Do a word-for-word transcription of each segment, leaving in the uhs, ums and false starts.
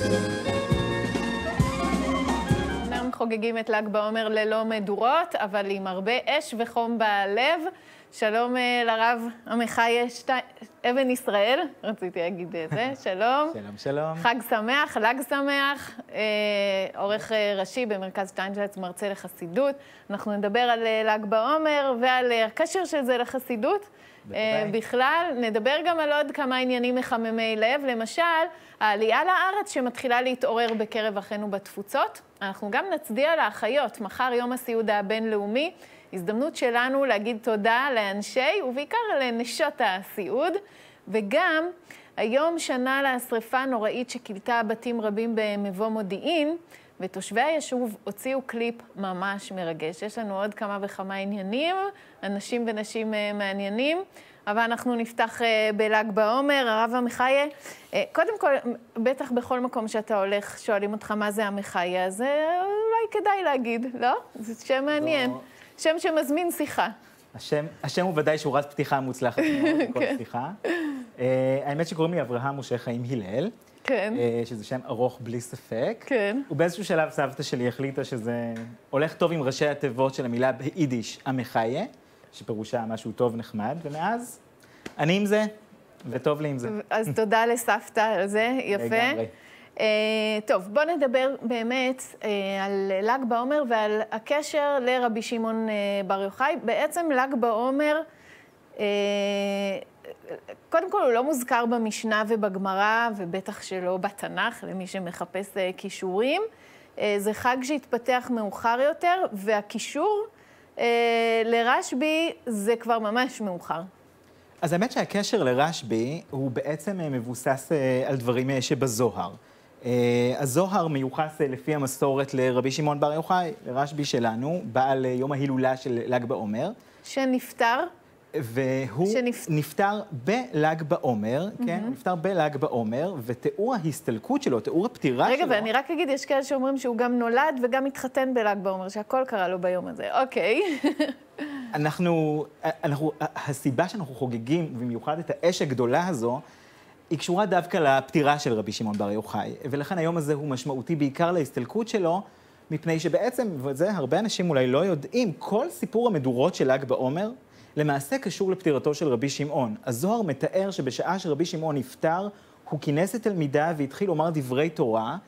חוגגים את ל"ג בעומר ללא מדורות, אבל עם הרבה אש וחום בלב. שלום לרב עמיחי אבן ישראל, רציתי להגיד את זה. שלום. שלום, שלום. חג שמח, ל"ג שמח. עורך ראשי במרכז שטיינזלץ, מרצה לחסידות. אנחנו נדבר על ל"ג בעומר ועל הקשר של זה לחסידות. בכלל, נדבר גם על עוד כמה עניינים מחממי לב, למשל, העלייה לארץ שמתחילה להתעורר בקרב אחינו בתפוצות. אנחנו גם נצדיע לאחיות, מחר יום הסיעוד הבינלאומי, הזדמנות שלנו להגיד תודה לאנשי ובעיקר לנשות הסיעוד, וגם היום שנה לשריפה נוראית שכילתה בתים רבים במבוא מודיעין, ותושבי היישוב הוציאו קליפ ממש מרגש. יש לנו עוד כמה וכמה עניינים, אנשים ונשים מעניינים, אבל אנחנו נפתח בל"ג בעומר. הרב עמיחי, קודם כל, בטח בכל מקום שאתה הולך, שואלים אותך מה זה עמיחי, אז אולי כדאי להגיד, לא? זה שם מעניין. לא. שם שמזמין שיחה. השם, השם הוא ודאי שורת פתיחה מוצלחת מאוד, בכל שיחה. האמת שקוראים לי אברהם משה חיים הלל. כן. שזה שם ארוך בלי ספק. כן. ובאיזשהו שלב סבתא שלי החליטה שזה הולך טוב עם ראשי התיבות של המילה ביידיש, עמיחי, שפירושה משהו טוב נחמד, ומאז אני עם זה, וטוב לי עם זה. אז תודה לסבתא על זה, יפה. לגמרי. טוב, בוא נדבר באמת על ל"ג בעומר ועל הקשר לרבי שמעון בר יוחאי. בעצם ל"ג בעומר, קודם כל הוא לא מוזכר במשנה ובגמרא, ובטח שלא בתנ"ך, למי שמחפש קישורים. זה חג שהתפתח מאוחר יותר, והקישור לרשב"י זה כבר ממש מאוחר. אז האמת שהקשר לרשב"י הוא בעצם מבוסס על דברים שבזוהר. הזוהר מיוחס לפי המסורת לרבי שמעון בר יוחאי, לרשב"י שלנו, בעל יום ההילולה של ל"ג בעומר. שנפטר? והוא שנפ... נפטר בל"ג בעומר, mm-hmm. כן? הוא נפטר בל"ג בעומר, ותיאור ההסתלקות שלו, תיאור הפטירה רגע, שלו... רגע, ואני רק אגיד, יש כאלה שאומרים שהוא גם נולד וגם התחתן בל"ג בעומר, שהכל קרה לו ביום הזה. אוקיי. אנחנו, אנחנו, הסיבה שאנחנו חוגגים, במיוחד את האש הגדולה הזו, היא קשורה דווקא לפטירה של רבי שמעון בר יוחאי, ולכן היום הזה הוא משמעותי בעיקר להסתלקות שלו, מפני שבעצם, וזה הרבה אנשים אולי לא יודעים, כל סיפור המדורות של ל"ג בעומר, למעשה קשור לפטירתו של רבי שמעון. הזוהר מתאר שבשעה שרבי שמעון נפטר, הוא כינס את תלמידיו והתחיל לומר דברי תורה,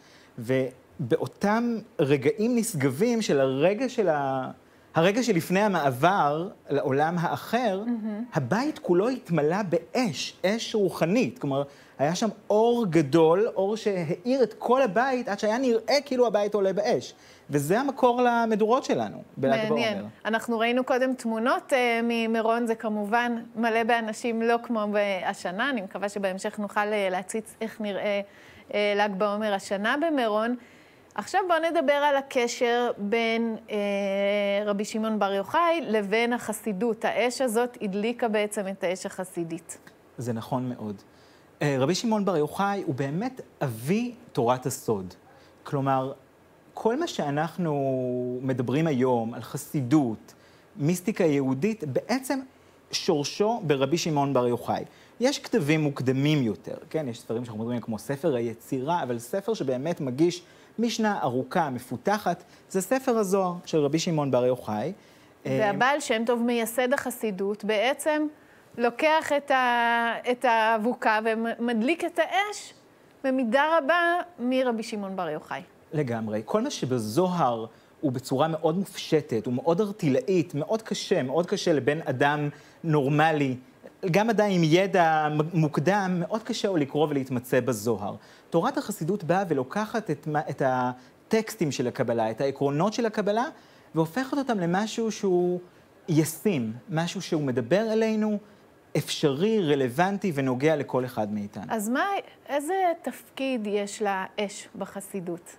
ובאותם רגעים נשגבים של הרגע של ה... הרגע שלפני המעבר לעולם האחר, mm-hmm. הבית כולו התמלא באש, אש רוחנית. כלומר, היה שם אור גדול, אור שהאיר את כל הבית, עד שהיה נראה כאילו הבית עולה באש. וזה המקור למדורות שלנו, בל"ג בעומר. מעניין. אנחנו ראינו קודם תמונות uh, ממירון, זה כמובן מלא באנשים לא כמו השנה. אני מקווה שבהמשך נוכל uh, להציץ איך נראה uh, ל"ג בעומר השנה במירון. עכשיו בואו נדבר על הקשר בין אה, רבי שמעון בר יוחאי לבין החסידות. האש הזאת הדליקה בעצם את האש החסידית. זה נכון מאוד. אה, רבי שמעון בר יוחאי הוא באמת אבי תורת הסוד. כלומר, כל מה שאנחנו מדברים היום על חסידות, מיסטיקה יהודית, בעצם שורשו ברבי שמעון בר יוחאי. יש כתבים מוקדמים יותר, כן? יש ספרים שאנחנו מדברים כמו ספר היצירה, אבל ספר שבאמת מגיש משנה ארוכה, מפותחת, זה ספר הזוהר של רבי שמעון בר יוחאי. והבעל שם טוב מייסד החסידות, בעצם לוקח את, ה... את האבוקה ומדליק את האש במידה רבה מרבי שמעון בר יוחאי. לגמרי. כל מה שבזוהר הוא בצורה מאוד מופשטת, הוא מאוד ארטילאית, מאוד קשה, מאוד קשה לבן אדם נורמלי, גם עדיין עם ידע מוקדם, מאוד קשה הוא לקרוא ולהתמצא בזוהר. תורת החסידות באה ולוקחת את, את הטקסטים של הקבלה, את העקרונות של הקבלה, והופכת אותם למשהו שהוא ישים, משהו שהוא מדבר אלינו, אפשרי, רלוונטי ונוגע לכל אחד מאיתנו. אז מה, איזה תפקיד יש לאש בחסידות?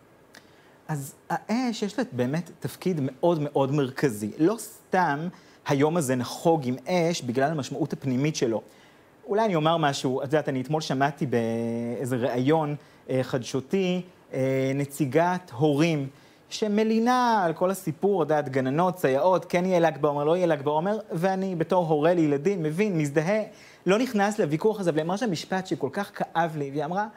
אז האש יש לה באמת תפקיד מאוד מאוד מרכזי. לא סתם היום הזה נחוג עם אש בגלל המשמעות הפנימית שלו. אולי אני אומר משהו, את יודעת, אני אתמול שמעתי באיזה ראיון אה, חדשותי, אה, נציגת הורים, שמלינה על כל הסיפור, יודעת, גננות, סייעות, כן יהיה ל"ג בעומר, לא יהיה ל"ג בעומר, ואני בתור הורה לילדים, מבין, מזדהה, לא נכנס לוויכוח הזה, אבל אמרה שם משפט שכל כך כאב לי, והיא אמרה,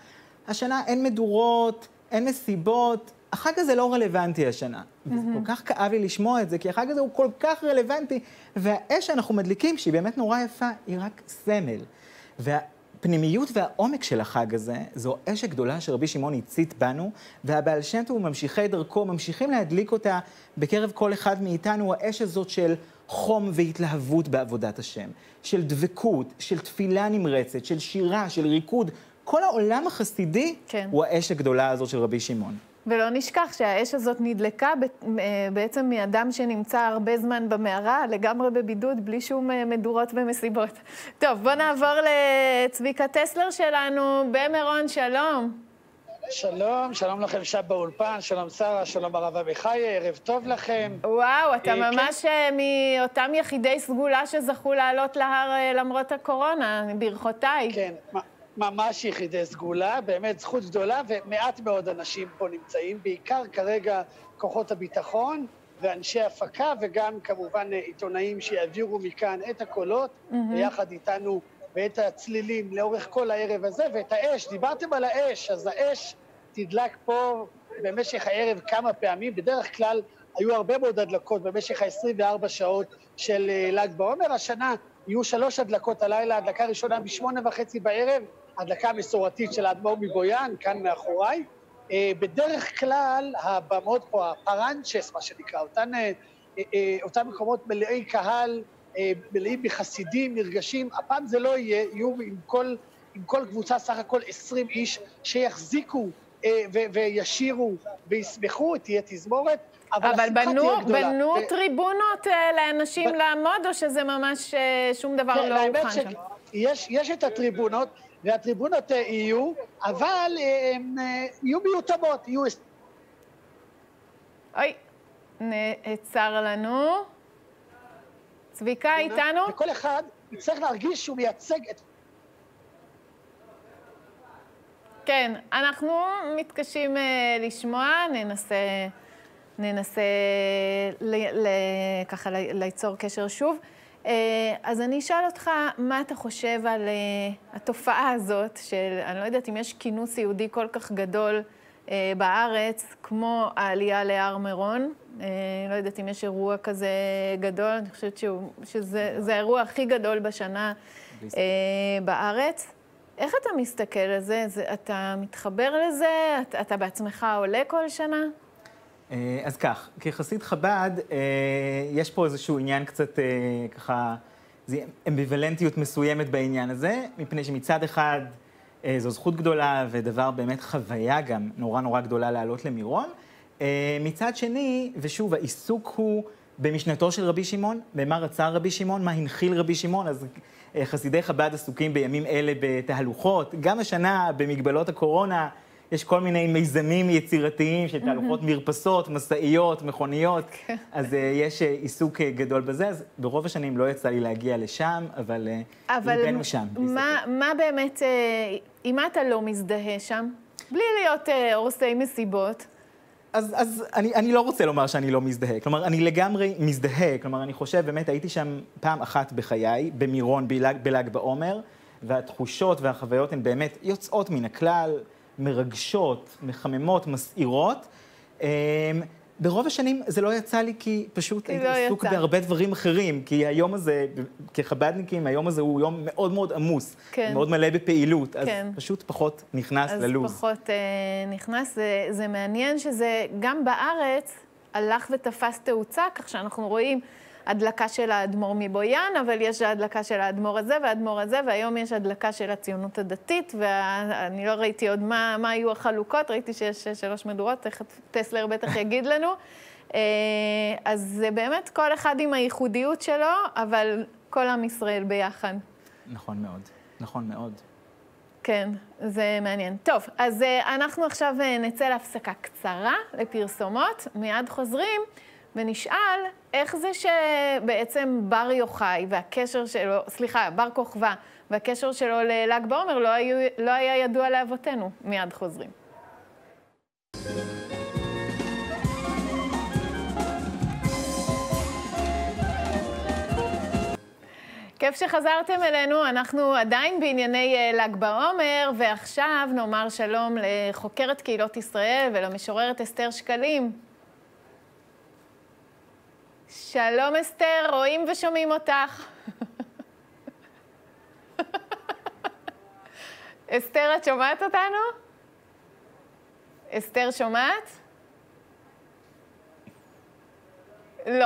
השנה אין מדורות, אין מסיבות, החג הזה לא רלוונטי השנה. וזה כל כך כאב לי לשמוע את זה, כי החג הזה הוא כל כך רלוונטי, והאש שאנחנו מדליקים, שהיא באמת נורא יפה, היא רק סמל. והפנימיות והעומק של החג הזה, זו אש הגדולה שרבי שמעון הצית בנו, והבעל שם טוב וממשיכי דרכו ממשיכים להדליק אותה בקרב כל אחד מאיתנו, האש הזאת של חום והתלהבות בעבודת השם, של דבקות, של תפילה נמרצת, של שירה, של ריקוד. כל העולם החסידי כן. הוא האש הגדולה הזאת של רבי שמעון. ולא נשכח שהאש הזאת נדלקה בעצם מאדם שנמצא הרבה זמן במערה, לגמרי בבידוד, בלי שום מדורות ומסיבות. טוב, בוא נעבור לצביקה טסלר שלנו במירון, שלום. שלום, שלום לכם שם באולפן, שלום שרה, שלום הרב אביחי, ערב טוב לכם. וואו, אתה ממש מאותם יחידי סגולה שזכו לעלות להר למרות הקורונה, ברכותיי. כן, ממש יחידי סגולה, באמת זכות גדולה, ומעט מאוד אנשים פה נמצאים, בעיקר כרגע כוחות הביטחון ואנשי הפקה, וגם כמובן עיתונאים שיעבירו מכאן את הקולות, ביחד איתנו ואת הצלילים לאורך כל הערב הזה, ואת האש, דיברתם על האש, אז האש תדלק פה במשך הערב כמה פעמים, בדרך כלל היו הרבה מאוד הדלקות במשך ה-עשרים וארבע שעות של ל"ג בעומר, השנה יהיו שלוש הדלקות הלילה, הדלקה ראשונה בשמונה וחצי בערב, הדלקה המסורתית של האדמו"ר מבויאן, כאן מאחוריי. בדרך כלל הבמות פה, הפרנצ'ס, מה שנקרא, אותן, אותם מקומות מלאי קהל, מלאים בחסידים, נרגשים, הפעם זה לא יהיה, יהיו עם כל, עם כל קבוצה סך הכל עשרים איש שיחזיקו וישירו וישמחו, תהיה תזמורת. אבל, אבל בנו, בנו ו... טריבונות לאנשים ב... לעמוד, או שזה ממש שום דבר לא הוכן שם? יש, יש את הטריבונות, והטריבונות יהיו, אבל הם יהיו מיותמות, יהיו... אוי, נעצר לנו. צביקה, איתנו? וכל אחד יצטרך להרגיש שהוא מייצג את... כן, אנחנו מתקשים לשמוע, ננסה... ננסה ל, ל, ככה ליצור קשר שוב. אז אני אשאל אותך, מה אתה חושב על התופעה הזאת של, אני לא יודעת אם יש כינוס יהודי כל כך גדול בארץ, כמו העלייה להר מירון. לא יודעת אם יש אירוע כזה גדול, אני חושבת שהוא, שזה האירוע הכי גדול בשנה בארץ. איך אתה מסתכל על זה? אתה מתחבר לזה? אתה, אתה בעצמך עולה כל שנה? אז כך, כחסיד חב"ד, יש פה איזשהו עניין קצת ככה, זו אמביוולנטיות מסוימת בעניין הזה, מפני שמצד אחד זו זכות גדולה ודבר באמת חוויה גם נורא נורא גדולה לעלות למירון. מצד שני, ושוב, העיסוק הוא במשנתו של רבי שמעון, במה רצה רבי שמעון, מה הנחיל רבי שמעון, אז חסידי חב"ד עסוקים בימים אלה בתהלוכות, גם השנה במגבלות הקורונה, יש כל מיני מיזמים יצירתיים של תהלוכות מרפסות, מסעיות, מכוניות, אז יש עיסוק גדול בזה, אז ברוב השנים לא יצא לי להגיע לשם, אבל ליבנו שם. מה באמת, עם מה אתה לא מזדהה שם? בלי להיות עורסי מסיבות. אז, אז אני, אני לא רוצה לומר שאני לא מזדהה, כלומר, אני לגמרי מזדהה, כלומר, אני חושב, באמת, הייתי שם פעם אחת בחיי, במירון, בל"ג בעומר, והתחושות והחוויות הן באמת יוצאות מן הכלל, מרגשות, מחממות, מסעירות. ברוב השנים זה לא יצא לי כי פשוט הייתי עסוק בהרבה דברים אחרים, כי היום הזה, כחב"דניקים, היום הזה הוא יום מאוד מאוד עמוס, מאוד מלא בפעילות, אז פשוט פחות נכנס ללוז. אז פחות נכנס, זה מעניין שזה גם בארץ הלך ותפס תאוצה, כך שאנחנו רואים הדלקה של האדמו"ר מבויאן, אבל יש הדלקה של האדמו"ר הזה והאדמו"ר הזה, והיום יש הדלקה של הציונות הדתית, ואני לא ראיתי עוד מה, מה היו החלוקות, ראיתי שיש שלוש מדורות, טסלר בטח יגיד לנו. אז זה באמת כל אחד עם הייחודיות שלו, אבל כל עם ישראל ביחד. נכון מאוד, נכון מאוד. כן, זה מעניין. טוב, אז אנחנו עכשיו נצא להפסקה קצרה לפרסומות, מיד חוזרים, ונשאל איך זה שבעצם בר יוחאי והקשר שלו, סליחה, בר כוכבא והקשר שלו לל"ג בעומר לא, היו, לא היה ידוע לאבותינו. מיד חוזרים. כיף שחזרתם אלינו, אנחנו עדיין בענייני ל"ג בעומר, ועכשיו נאמר שלום לחוקרת קהילות ישראל ולמשוררת אסתר שקלים. שלום אסתר, רואים ושומעים אותך. אסתר, את שומעת אותנו? אסתר שומעת? לא,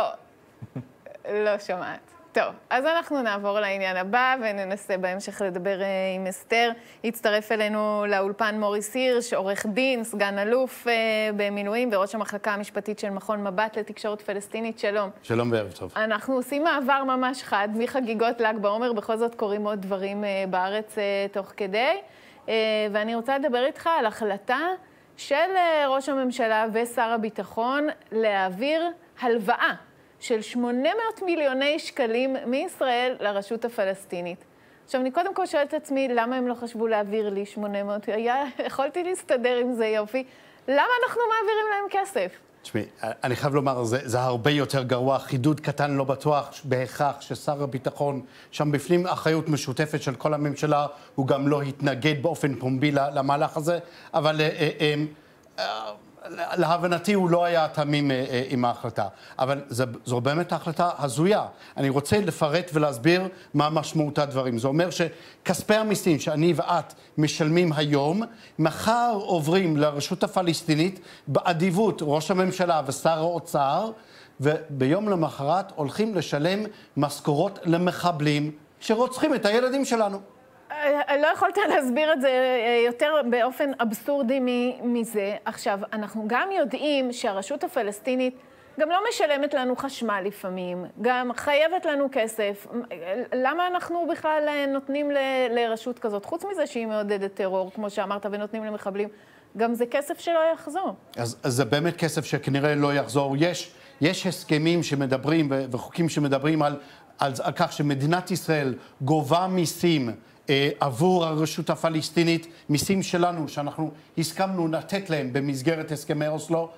לא שומעת. טוב, אז אנחנו נעבור לעניין הבא וננסה בהמשך לדבר עם אסתר. הצטרף אלינו לאולפן מוריס הירש, עורך דין, סגן אלוף במילואים וראש המחלקה המשפטית של מכון מבט לתקשורת פלסטינית. שלום. שלום וערב טוב. אנחנו עושים מעבר ממש חד, מחגיגות ל"ג בעומר, בכל זאת קורים עוד דברים בארץ תוך כדי. ואני רוצה לדבר איתך על החלטה של ראש הממשלה ושר הביטחון להעביר הלוואה של שמונה מאות מיליוני שקלים מישראל לרשות הפלסטינית. עכשיו, אני קודם כל שואלת את עצמי, למה הם לא חשבו להעביר לי שמונה מאות? היה, יכולתי להסתדר עם זה יופי. למה אנחנו מעבירים להם כסף? תשמעי, אני חייב לומר, זה, זה הרבה יותר גרוע. חידוד קטן לא בטוח בהכרח ששר הביטחון, שם בפנים אחריות משותפת של כל הממשלה, הוא גם לא התנגד באופן פומבי למהלך הזה, אבל אה, אה, אה, להבנתי הוא לא היה תמים אה, עם ההחלטה. אבל זו, זו באמת החלטה הזויה. אני רוצה לפרט ולהסביר מה משמעות הדברים. זה אומר שכספי המיסים שאני ואת משלמים היום, מחר עוברים לרשות הפלסטינית באדיבות ראש הממשלה ושר האוצר, וביום למחרת הולכים לשלם משכורות למחבלים שרוצחים את הילדים שלנו. לא יכולת להסביר את זה יותר באופן אבסורדי מזה. עכשיו, אנחנו גם יודעים שהרשות הפלסטינית גם לא משלמת לנו חשמל לפעמים, גם חייבת לנו כסף. למה אנחנו בכלל נותנים לרשות כזאת? חוץ מזה שהיא מעודדת טרור, כמו שאמרת, ונותנים למחבלים, גם זה כסף שלא יחזור. אז, אז זה באמת כסף שכנראה לא יחזור. יש, יש הסכמים שמדברים וחוקים שמדברים על, על, על כך שמדינת ישראל גובה מיסים עבור הרשות הפלסטינית, מיסים שלנו שאנחנו הסכמנו לתת להם במסגרת הסכמי אוסלו.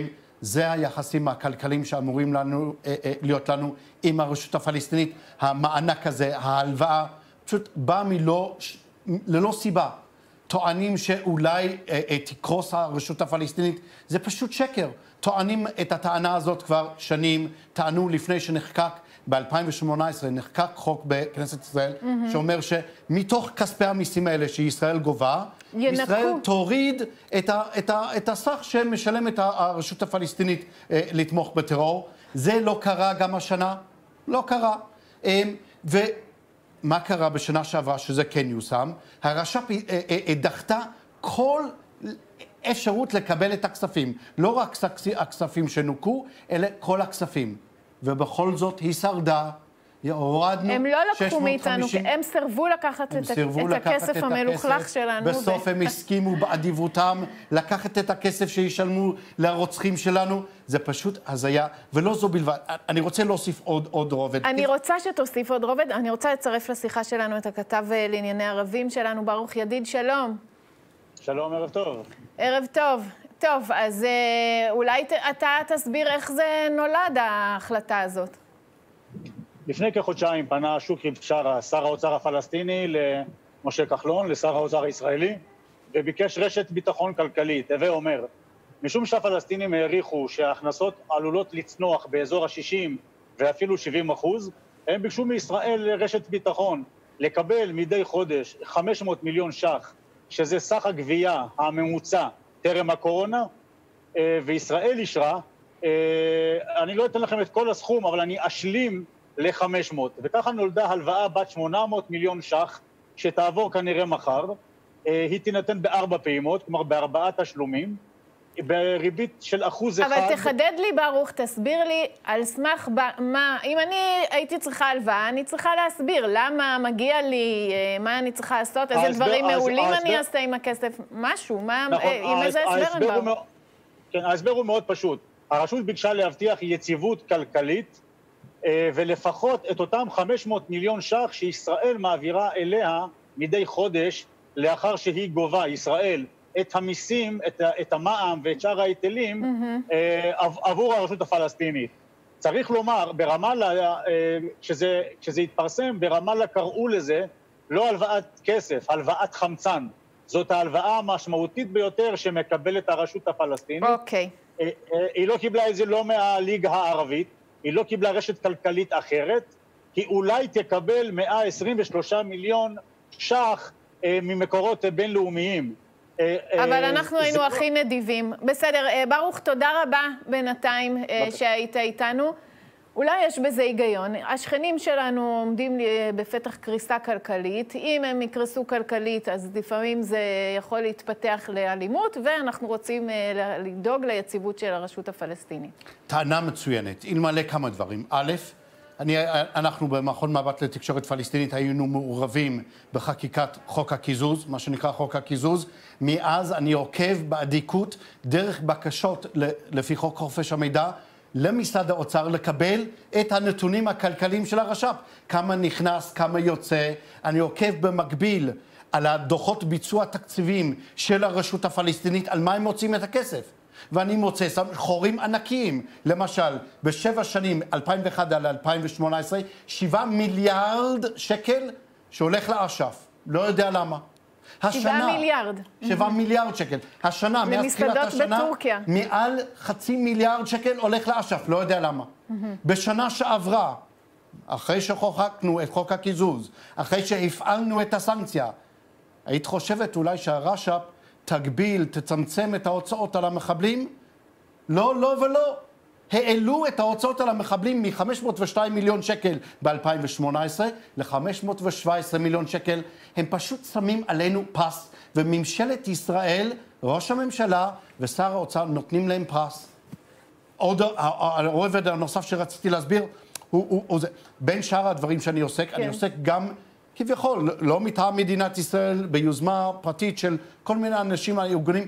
זה היחסים הכלכליים שאמורים לנו, להיות לנו עם הרשות הפלסטינית. המענק הזה, ההלוואה, פשוט בא מלא, ללא סיבה. טוענים שאולי תקרוס הרשות הפלסטינית, זה פשוט שקר. טוענים את הטענה הזאת כבר שנים, טענו לפני שנחקק ב-אלפיים שמונה עשרה נחקק חוק בכנסת ישראל, mm-hmm. שאומר שמתוך כספי המיסים האלה שישראל גובה, ינקו. ישראל תוריד את, ה, את, ה, את הסך שמשלמת הרשות הפלסטינית אה, לתמוך בטרור. זה לא קרה גם השנה, לא קרה. אה, ומה קרה בשנה שעברה שזה כן יושם? הרש"פ אה, אה, אה, דחתה כל אפשרות לקבל את הכספים. לא רק הכספים שנוקו, אלא כל הכספים. ובכל זאת היא שרדה, הורדנו הם לא לקחו מאיתנו, הם סרבו לקחת את, סרבו את לקחת הכסף את המלוכלך הכסף, שלנו. בסוף ו... הם הסכימו באדיבותם לקחת את הכסף שישלמו לרוצחים שלנו. זה פשוט הזיה, ולא זו בלבד. אני רוצה להוסיף עוד, עוד רובד. אני רוצה שתוסיף עוד רובד. אני רוצה לצרף לשיחה שלנו את הכתב לענייני ערבים שלנו, ברוך ידיד. שלום. שלום, ערב טוב. ערב טוב. טוב, אז אולי אתה תסביר איך זה נולד, ההחלטה הזאת. לפני כחודשיים פנה שוקרי בשארה, שר האוצר הפלסטיני, למשה כחלון, לשר האוצר הישראלי, וביקש רשת ביטחון כלכלית. הווה אומר, משום שהפלסטינים העריכו שההכנסות עלולות לצנוח באזור ה-שישים ואפילו שבעים אחוז, הם ביקשו מישראל רשת ביטחון, לקבל מדי חודש חמש מאות מיליון ש"ח, שזה סך הגבייה הממוצע טרם הקורונה, וישראל אישרה. אני לא אתן לכם את כל הסכום, אבל אני אשלים ל-חמש מאות. וככה נולדה הלוואה בת שמונה מאות מיליון ש"ח, שתעבור כנראה מחר. היא תינתן בארבע פעימות, כלומר בארבעה תשלומים, בריבית של אחוז אחד. אבל תחדד לי, ברוך, תסביר לי על סמך מה, אם אני הייתי צריכה הלוואה, אני צריכה להסביר למה מגיע לי, מה אני צריכה לעשות, איזה דברים מעולים אני אעשה עם הכסף, משהו, עם איזה הסבר הם באו. כן, ההסבר הוא מאוד פשוט. הרשות ביקשה להבטיח יציבות כלכלית, ולפחות את אותם חמש מאות מיליון ש"ח שישראל מעבירה אליה מדי חודש, לאחר שהיא גובה, ישראל, את המיסים, את, את המע"מ ואת שאר ההיטלים, mm-hmm. עבור הרשות הפלסטינית. צריך לומר, ברמאללה, כשזה, כשזה התפרסם, ברמאללה קראו לזה לא הלוואת כסף, הלוואת חמצן. זאת ההלוואה המשמעותית ביותר שמקבלת הרשות הפלסטינית. אוקיי. היא לא קיבלה את זה לא מהליגה הערבית, היא לא קיבלה רשת כלכלית אחרת, כי אולי תקבל מאה עשרים ושלושה מיליון ש"ח ממקורות בינלאומיים. אבל אנחנו היינו הכי נדיבים. בסדר, ברוך, תודה רבה בינתיים שהיית איתנו. אולי יש בזה היגיון. השכנים שלנו עומדים בפתח קריסה כלכלית. אם הם יקרסו כלכלית, אז לפעמים זה יכול להתפתח לאלימות, ואנחנו רוצים לדאוג ליציבות של הרשות הפלסטינית. טענה מצוינת. אלמלא כמה דברים. א', אני, אנחנו במכון מבט לתקשורת פלסטינית היינו מעורבים בחקיקת חוק הקיזוז, מה שנקרא חוק הקיזוז. מאז אני עוקב באדיקות דרך בקשות לפי חוק חופש המידע למשרד האוצר לקבל את הנתונים הכלכליים של הרש"פ. כמה נכנס, כמה יוצא. אני עוקב במקביל על הדוחות ביצוע תקציבים של הרשות הפלסטינית, על מה הם מוצאים את הכסף. ואני מוצא חורים ענקיים. למשל, בשבע שנים, אלפיים ואחת עד אלפיים ושמונה עשרה, שבעה מיליארד שקל שהולך לאש"ף. לא יודע למה. שבעה מיליארד. שבעה מיליארד שקל. השנה, מאז תחילת השנה, בטורקיה. מעל חצי מיליארד שקל הולך לאש"ף. לא יודע למה. בשנה שעברה, אחרי שחוקקנו את חוק הקיזוז, אחרי שהפעלנו את הסנקציה, היית חושבת אולי שהרש"פ תגביל, תצמצם את ההוצאות על המחבלים? לא, לא ולא. העלו את ההוצאות על המחבלים מ-חמש מאות ושתיים מיליון שקל ב-אלפיים ושמונה עשרה ל-חמש מאות ושבע עשרה מיליון שקל. הם פשוט שמים עלינו פס, וממשלת ישראל, ראש הממשלה ושר האוצר נותנים להם פרס. עוד הרובד הנוסף שרציתי להסביר, הוא, הוא, הוא זה. בין שאר הדברים שאני עוסק, כן. אני עוסק גם כביכול, לא מטעם מדינת ישראל, ביוזמה פרטית של כל מיני אנשים הארגונים,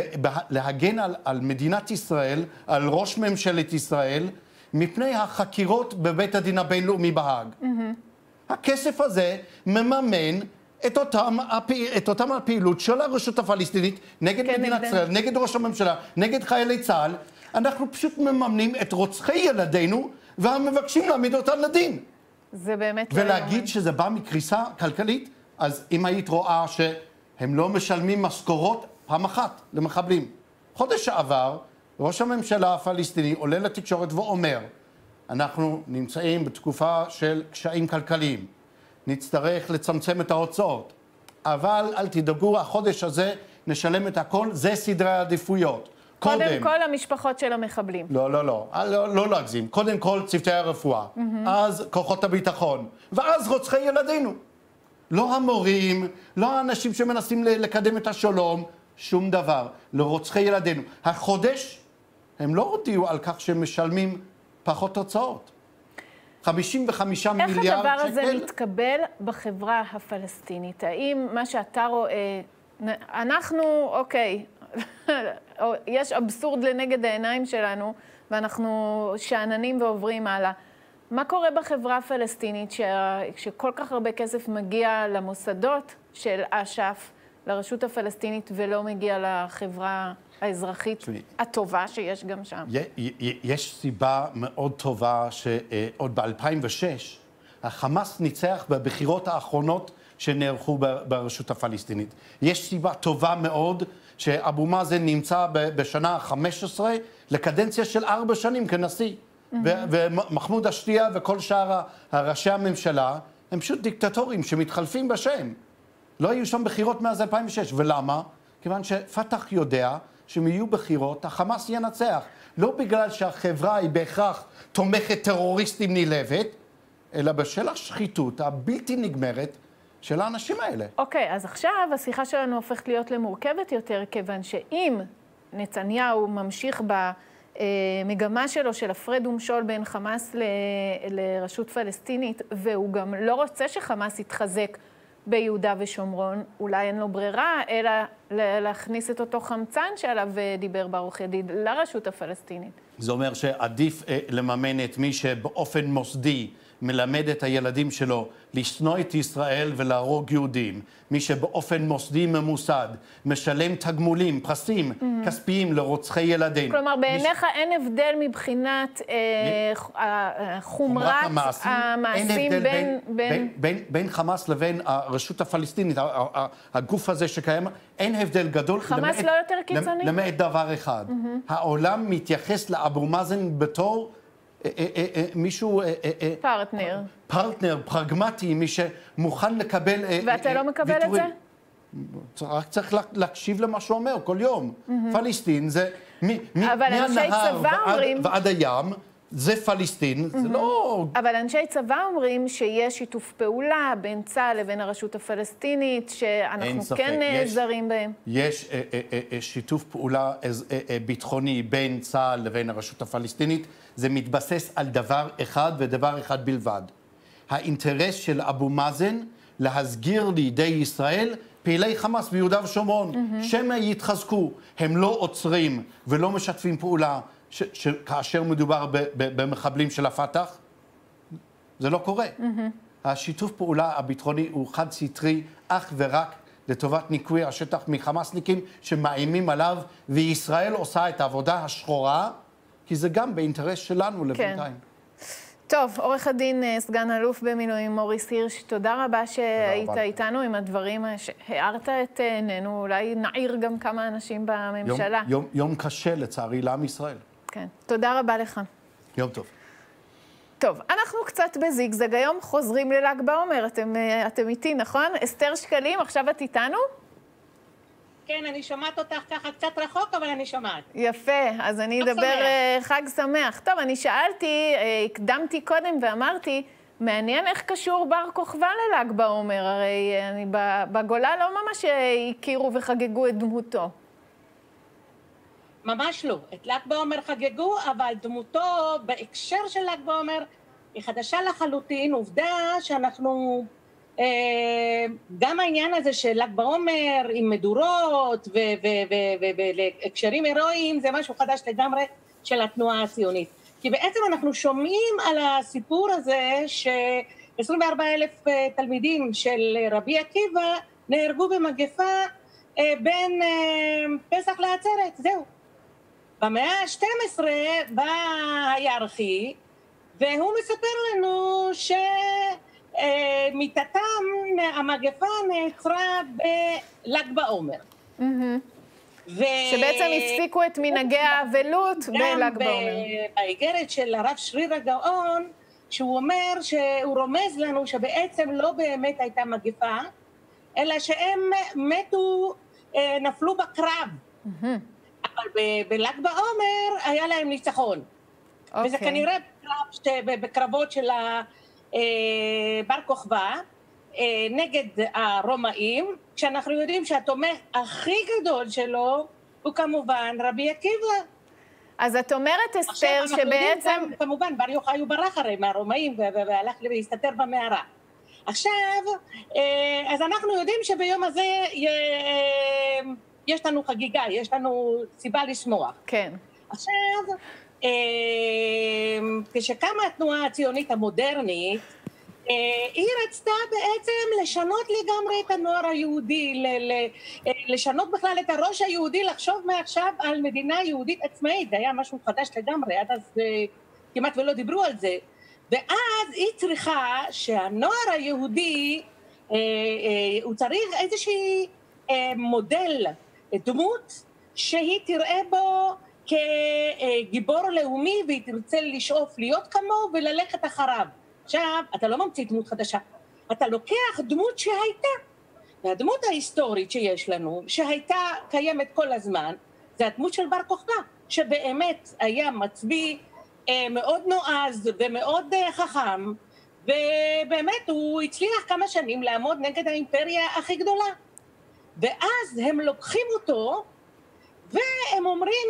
להגן על, על מדינת ישראל, על ראש ממשלת ישראל, מפני החקירות בבית הדין הבינלאומי בהאג. Mm-hmm. הכסף הזה מממן את אותם, את אותם הפעילות של הרשות הפלסטינית נגד כן, מדינת נגד. ישראל, נגד ראש הממשלה, נגד חיילי צה"ל. אנחנו פשוט מממנים את רוצחי ילדינו, והמבקשים להעמיד אותם לדין. זה באמת ולהגיד לא שזה בא מקריסה כלכלית, אז אם היית רואה שהם לא משלמים משכורות פעם אחת למחבלים. חודש שעבר, ראש הממשלה הפלסטיני עולה לתקשורת ואומר, אנחנו נמצאים בתקופה של קשיים כלכליים, נצטרך לצמצם את ההוצאות, אבל אל תדאגו, החודש הזה נשלם את הכל, זה סדרי העדיפויות. קודם, קודם כל המשפחות של המחבלים. לא, לא, לא, לא, לא להגזים. קודם כל צוותי הרפואה, mm-hmm. אז כוחות הביטחון, ואז רוצחי ילדינו. לא המורים, לא האנשים שמנסים לקדם את השלום, שום דבר. לרוצחי ילדינו. החודש, הם לא הודיעו על כך שהם משלמים פחות הוצאות. חמישים וחמישה מיליארד שקל. איך הדבר הזה מתקבל בחברה הפלסטינית? האם מה שאתה רואה, אנחנו, אוקיי, יש אבסורד לנגד העיניים שלנו, ואנחנו שעננים ועוברים הלאה. מה קורה בחברה הפלסטינית שכל כך הרבה כסף מגיע למוסדות של אש"ף, לרשות הפלסטינית, ולא מגיע לחברה האזרחית הטובה שיש גם שם? יש סיבה מאוד טובה שעוד ב-אלפיים ושש החמאס ניצח בבחירות האחרונות שנערכו ברשות הפלסטינית. יש סיבה טובה מאוד שאבו מאזן נמצא בשנה ה-חמש עשרה לקדנציה של ארבע שנים כנשיא. ומחמוד השתייה וכל שאר ראשי הממשלה הם פשוט דיקטטורים שמתחלפים בשם. לא היו שם בחירות מאז אלפיים ושש. ולמה? כיוון שפתח יודע שהם יהיו בחירות, החמאס ינצח. לא בגלל שהחברה היא בהכרח תומכת טרוריסטים נלהבת, אלא בשל השחיתות הבלתי נגמרת של האנשים האלה. אוקיי, אז עכשיו השיחה שלנו הופכת להיות למורכבת יותר, כיוון שאם נתניהו ממשיך במגמה שלו של הפרד ומשול בין חמאס ל... לרשות פלסטינית, והוא גם לא רוצה שחמאס יתחזק ביהודה ושומרון, אולי אין לו ברירה, אלא להכניס את אותו חמצן שעליו דיבר ברוך ידיד לרשות הפלסטינית. זה אומר שעדיף לממן את מי שבאופן מוסדי מלמד את הילדים שלו לשנוא את ישראל ולהרוג יהודים, מי שבאופן מוסדי ממוסד משלם תגמולים, פרסים mm-hmm. כספיים לרוצחי ילדים. כלומר, בעיניך מש... אין הבדל מבחינת אה, חומרת המעשים, המעשים בין, בין... בין, בין, בין חמאס לבין הרשות הפלסטינית, הגוף הזה שקיים, אין הבדל גדול. חמאס למעט, לא יותר קיצוני? למעט דבר אחד. Mm-hmm. העולם מתייחס לאבו מאזן בתור מישהו... פרטנר. פרטנר, פרגמטי, מי שמוכן לקבל... ואתה לא מקבל את זה? רק צריך להקשיב למה שהוא אומר כל יום. פלסטין זה מהנהר ועד הים, זה פלסטין, זה לא... אבל אנשי צבא אומרים שיש שיתוף פעולה בין צה"ל לבין הרשות הפלסטינית, שאנחנו כן נעזרים בהם. יש שיתוף פעולה ביטחוני בין צה"ל לבין הרשות הפלסטינית, זה מתבסס על דבר אחד ודבר אחד בלבד. האינטרס של אבו מאזן להסגיר לידי ישראל פעילי חמאס ביהודה ושומרון, mm-hmm. שמא יתחזקו. הם לא עוצרים ולא משתפים פעולה ש- ש- כאשר מדובר ב- ב- במחבלים של הפתח. זה לא קורה. Mm-hmm. השיתוף פעולה הביטחוני הוא חד סטרי, אך ורק לטובת ניקוי השטח מחמאסניקים שמאיימים עליו, וישראל עושה את העבודה השחורה, כי זה גם באינטרס שלנו לבינתיים. כן. טוב, עורך הדין, סגן אלוף במילואים מוריס הירש, תודה רבה שהיית איתנו עם הדברים שהארת את עינינו, אולי נעיר גם כמה אנשים בממשלה. יום, יום, יום קשה לצערי לעם ישראל. כן, תודה רבה לך. יום טוב. טוב, אנחנו קצת בזיגזג, היום חוזרים לל"ג בעומר, אתם, אתם איתי, נכון? אסתר שקלים, עכשיו את איתנו? כן, אני שומעת אותך ככה קצת רחוק, אבל אני שומעת. יפה, אז אני אדבר חג שמח. טוב, אני שאלתי, הקדמתי קודם ואמרתי, מעניין איך קשור בר כוכבא לל"ג בעומר, הרי אני בגולה לא ממש הכירו וחגגו את דמותו. ממש לא. את ל"ג בעומר חגגו, אבל דמותו בהקשר של ל"ג בעומר היא חדשה לחלוטין. עובדה שאנחנו... גם העניין הזה של ל"ג בעומר עם מדורות והקשרים הירואיים זה משהו חדש לגמרי של התנועה הציונית. כי בעצם אנחנו שומעים על הסיפור הזה ש-עשרים וארבעה אלף תלמידים של רבי עקיבא נהרגו במגפה בין פסח לעצרת, זהו. במאה ה-שתים עשרה בא הירחי והוא מספר לנו ש... מיתתם, המגפה נעצרה בל"ג בעומר. שבעצם הפסיקו את מנהגי האבלות בל"ג בעומר. באיגרת של הרב שריר הגאון, שהוא אומר שהוא רומז לנו שבעצם לא באמת הייתה מגפה, אלא שהם מתו, נפלו בקרב. אבל בל"ג בעומר היה להם ניצחון. וזה כנראה בקרבות של ה... בר כוכבא נגד הרומאים, כשאנחנו יודעים שהתומך הכי גדול שלו הוא כמובן רבי עקיבא. אז את אומרת, אסתר, שבעצם... גם, כמובן, בר יוחאי הוא ברח הרי מהרומאים והלך להסתתר במערה. עכשיו, אז אנחנו יודעים שביום הזה יש לנו חגיגה, יש לנו סיבה לשמוח. כן. עכשיו... כשקמה התנועה הציונית המודרנית, היא רצתה בעצם לשנות לגמרי את הנוער היהודי, לשנות בכלל את הראש היהודי, לחשוב מעכשיו על מדינה יהודית עצמאית. זה היה משהו חדש לגמרי, עד אז כמעט ולא דיברו על זה. ואז היא צריכה שהנוער היהודי, הוא צריך איזושהי מודל, דמות, שהיא תראה בו כגיבור לאומי, והיא תרצה לשאוף להיות כמוהו וללכת אחריו. עכשיו, אתה לא ממציא דמות חדשה, אתה לוקח דמות שהייתה, והדמות ההיסטורית שיש לנו, שהייתה קיימת כל הזמן, זה הדמות של בר כוכבא, שבאמת היה מצביא אה, מאוד נועז ומאוד אה, חכם, ובאמת הוא הצליח כמה שנים לעמוד נגד האימפריה הכי גדולה. ואז הם לוקחים אותו, והם אומרים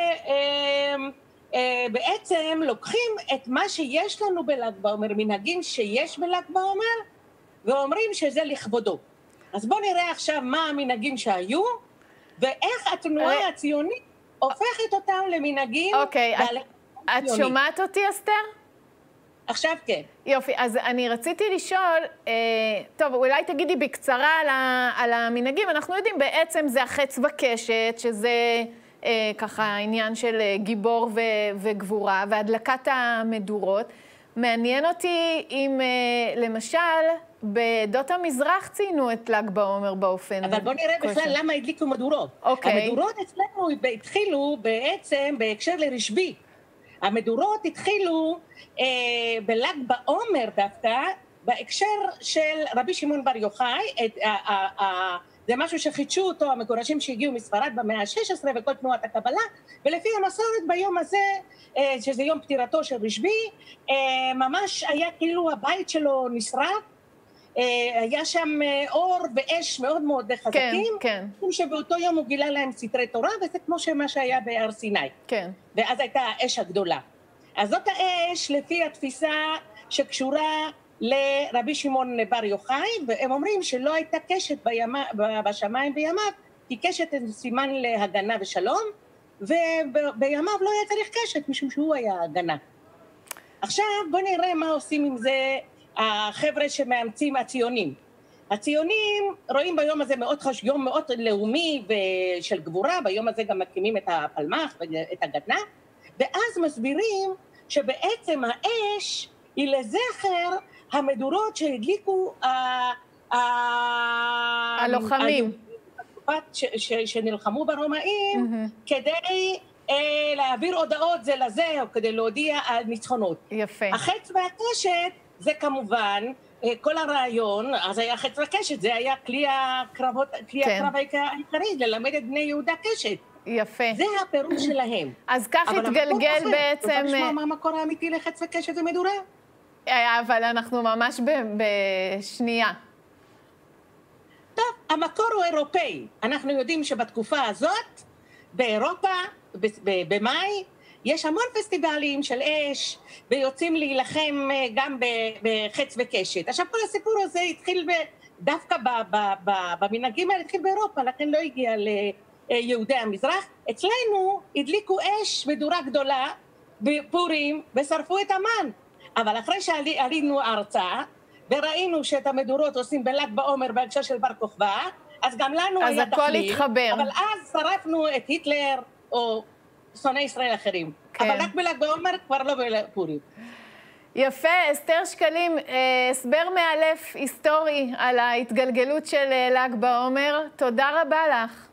שבעצם לוקחים את מה שיש לנו בל"ג בעומר, מנהגים שיש בל"ג בעומר, ואומרים שזה לכבודו. אז בואו נראה עכשיו מה המנהגים שהיו, ואיך התנועה הציונית הופכת אותם למנהגים. אוקיי, את שומעת אותי, אסתר? עכשיו כן. יופי, אז אני רציתי לשאול, אה, טוב, אולי תגידי בקצרה על, ה, על המנהגים. אנחנו יודעים, בעצם זה החץ וקשת, שזה אה, ככה עניין של גיבור ו, וגבורה, והדלקת המדורות. מעניין אותי אם, אה, למשל, בעדות המזרח ציינו את ל"ג בעומר באופן... אבל בוא נראה כושר. בכלל למה הדליקו מדורות. אוקיי. המדורות אצלנו התחילו בעצם בהקשר לרשב"י. המדורות התחילו אה, בל"ג בעומר דווקא, בהקשר של רבי שמעון בר יוחאי. את, אה, אה, אה, זה משהו שחידשו אותו המגורשים שהגיעו מספרד במאה ה-שש עשרה וכל תנועת הקבלה, ולפי המסורת ביום הזה, אה, שזה יום פטירתו של רשב"י, אה, ממש היה כאילו הבית שלו נשרף, אה, היה שם אור ואש מאוד מאוד חזקים, כן, כן. שבאותו יום הוא גילה להם סתרי תורה, וזה כמו שמה שהיה בהר סיני. כן. ואז הייתה האש הגדולה. אז זאת האש לפי התפיסה שקשורה לרבי שמעון בר יוחאי, והם אומרים שלא הייתה קשת בימה, בשמיים בימיו, כי קשת זה סימן להגנה ושלום, ובימיו לא היה צריך קשת, משום שהוא היה הגנה. עכשיו בוא נראה מה עושים עם זה החבר'ה שמאמצים הציונים. הציונים רואים ביום הזה מאוד חשוב, יום מאוד לאומי ושל גבורה, ביום הזה גם מקימים את הפלמ"ח ואת הגדנ"ע, ואז מסבירים שבעצם האש היא לזכר המדורות שהדליקו הלוחמים. שנלחמו ברומאים כדי להעביר הודעות זה לזה, או כדי להודיע על ניצחונות. יפה. החץ והקשת זה כמובן כל הרעיון, אז היה חץ וקשת, זה היה כלי הקרבות, כלי הקרב העיקרי, ללמד את בני יהודה קשת. יפה. זה הפירוש שלהם. אז כך התגלגל בעצם... אתה לשמוע מה המקור האמיתי לחץ וקשת ומדורה? אבל אנחנו ממש בשנייה. טוב, המקור הוא אירופאי. אנחנו יודעים שבתקופה הזאת, באירופה, במאי, יש המון פסטיבלים של אש, ויוצאים להילחם גם בחץ וקשת. עכשיו, כל הסיפור הזה התחיל דווקא במנהגים האלה, התחיל באירופה, לכן לא הגיע ליהודי המזרח. אצלנו הדליקו אש מדורה גדולה בפורים ושרפו את המן. אבל אחרי שעלינו ארצה, וראינו שאת המדורות עושים בל"ג בעומר בהקשר של בר כוכבא, אז גם לנו היה תחליל. אז הכל התחבר. אבל אז שרפנו את היטלר או שונאי ישראל אחרים. כן. אבל רק בל"ג בעומר, כבר לא בפורים. יפה, אסתר שקלים, הסבר מאלף היסטורי על ההתגלגלות של ל"ג בעומר. תודה רבה לך.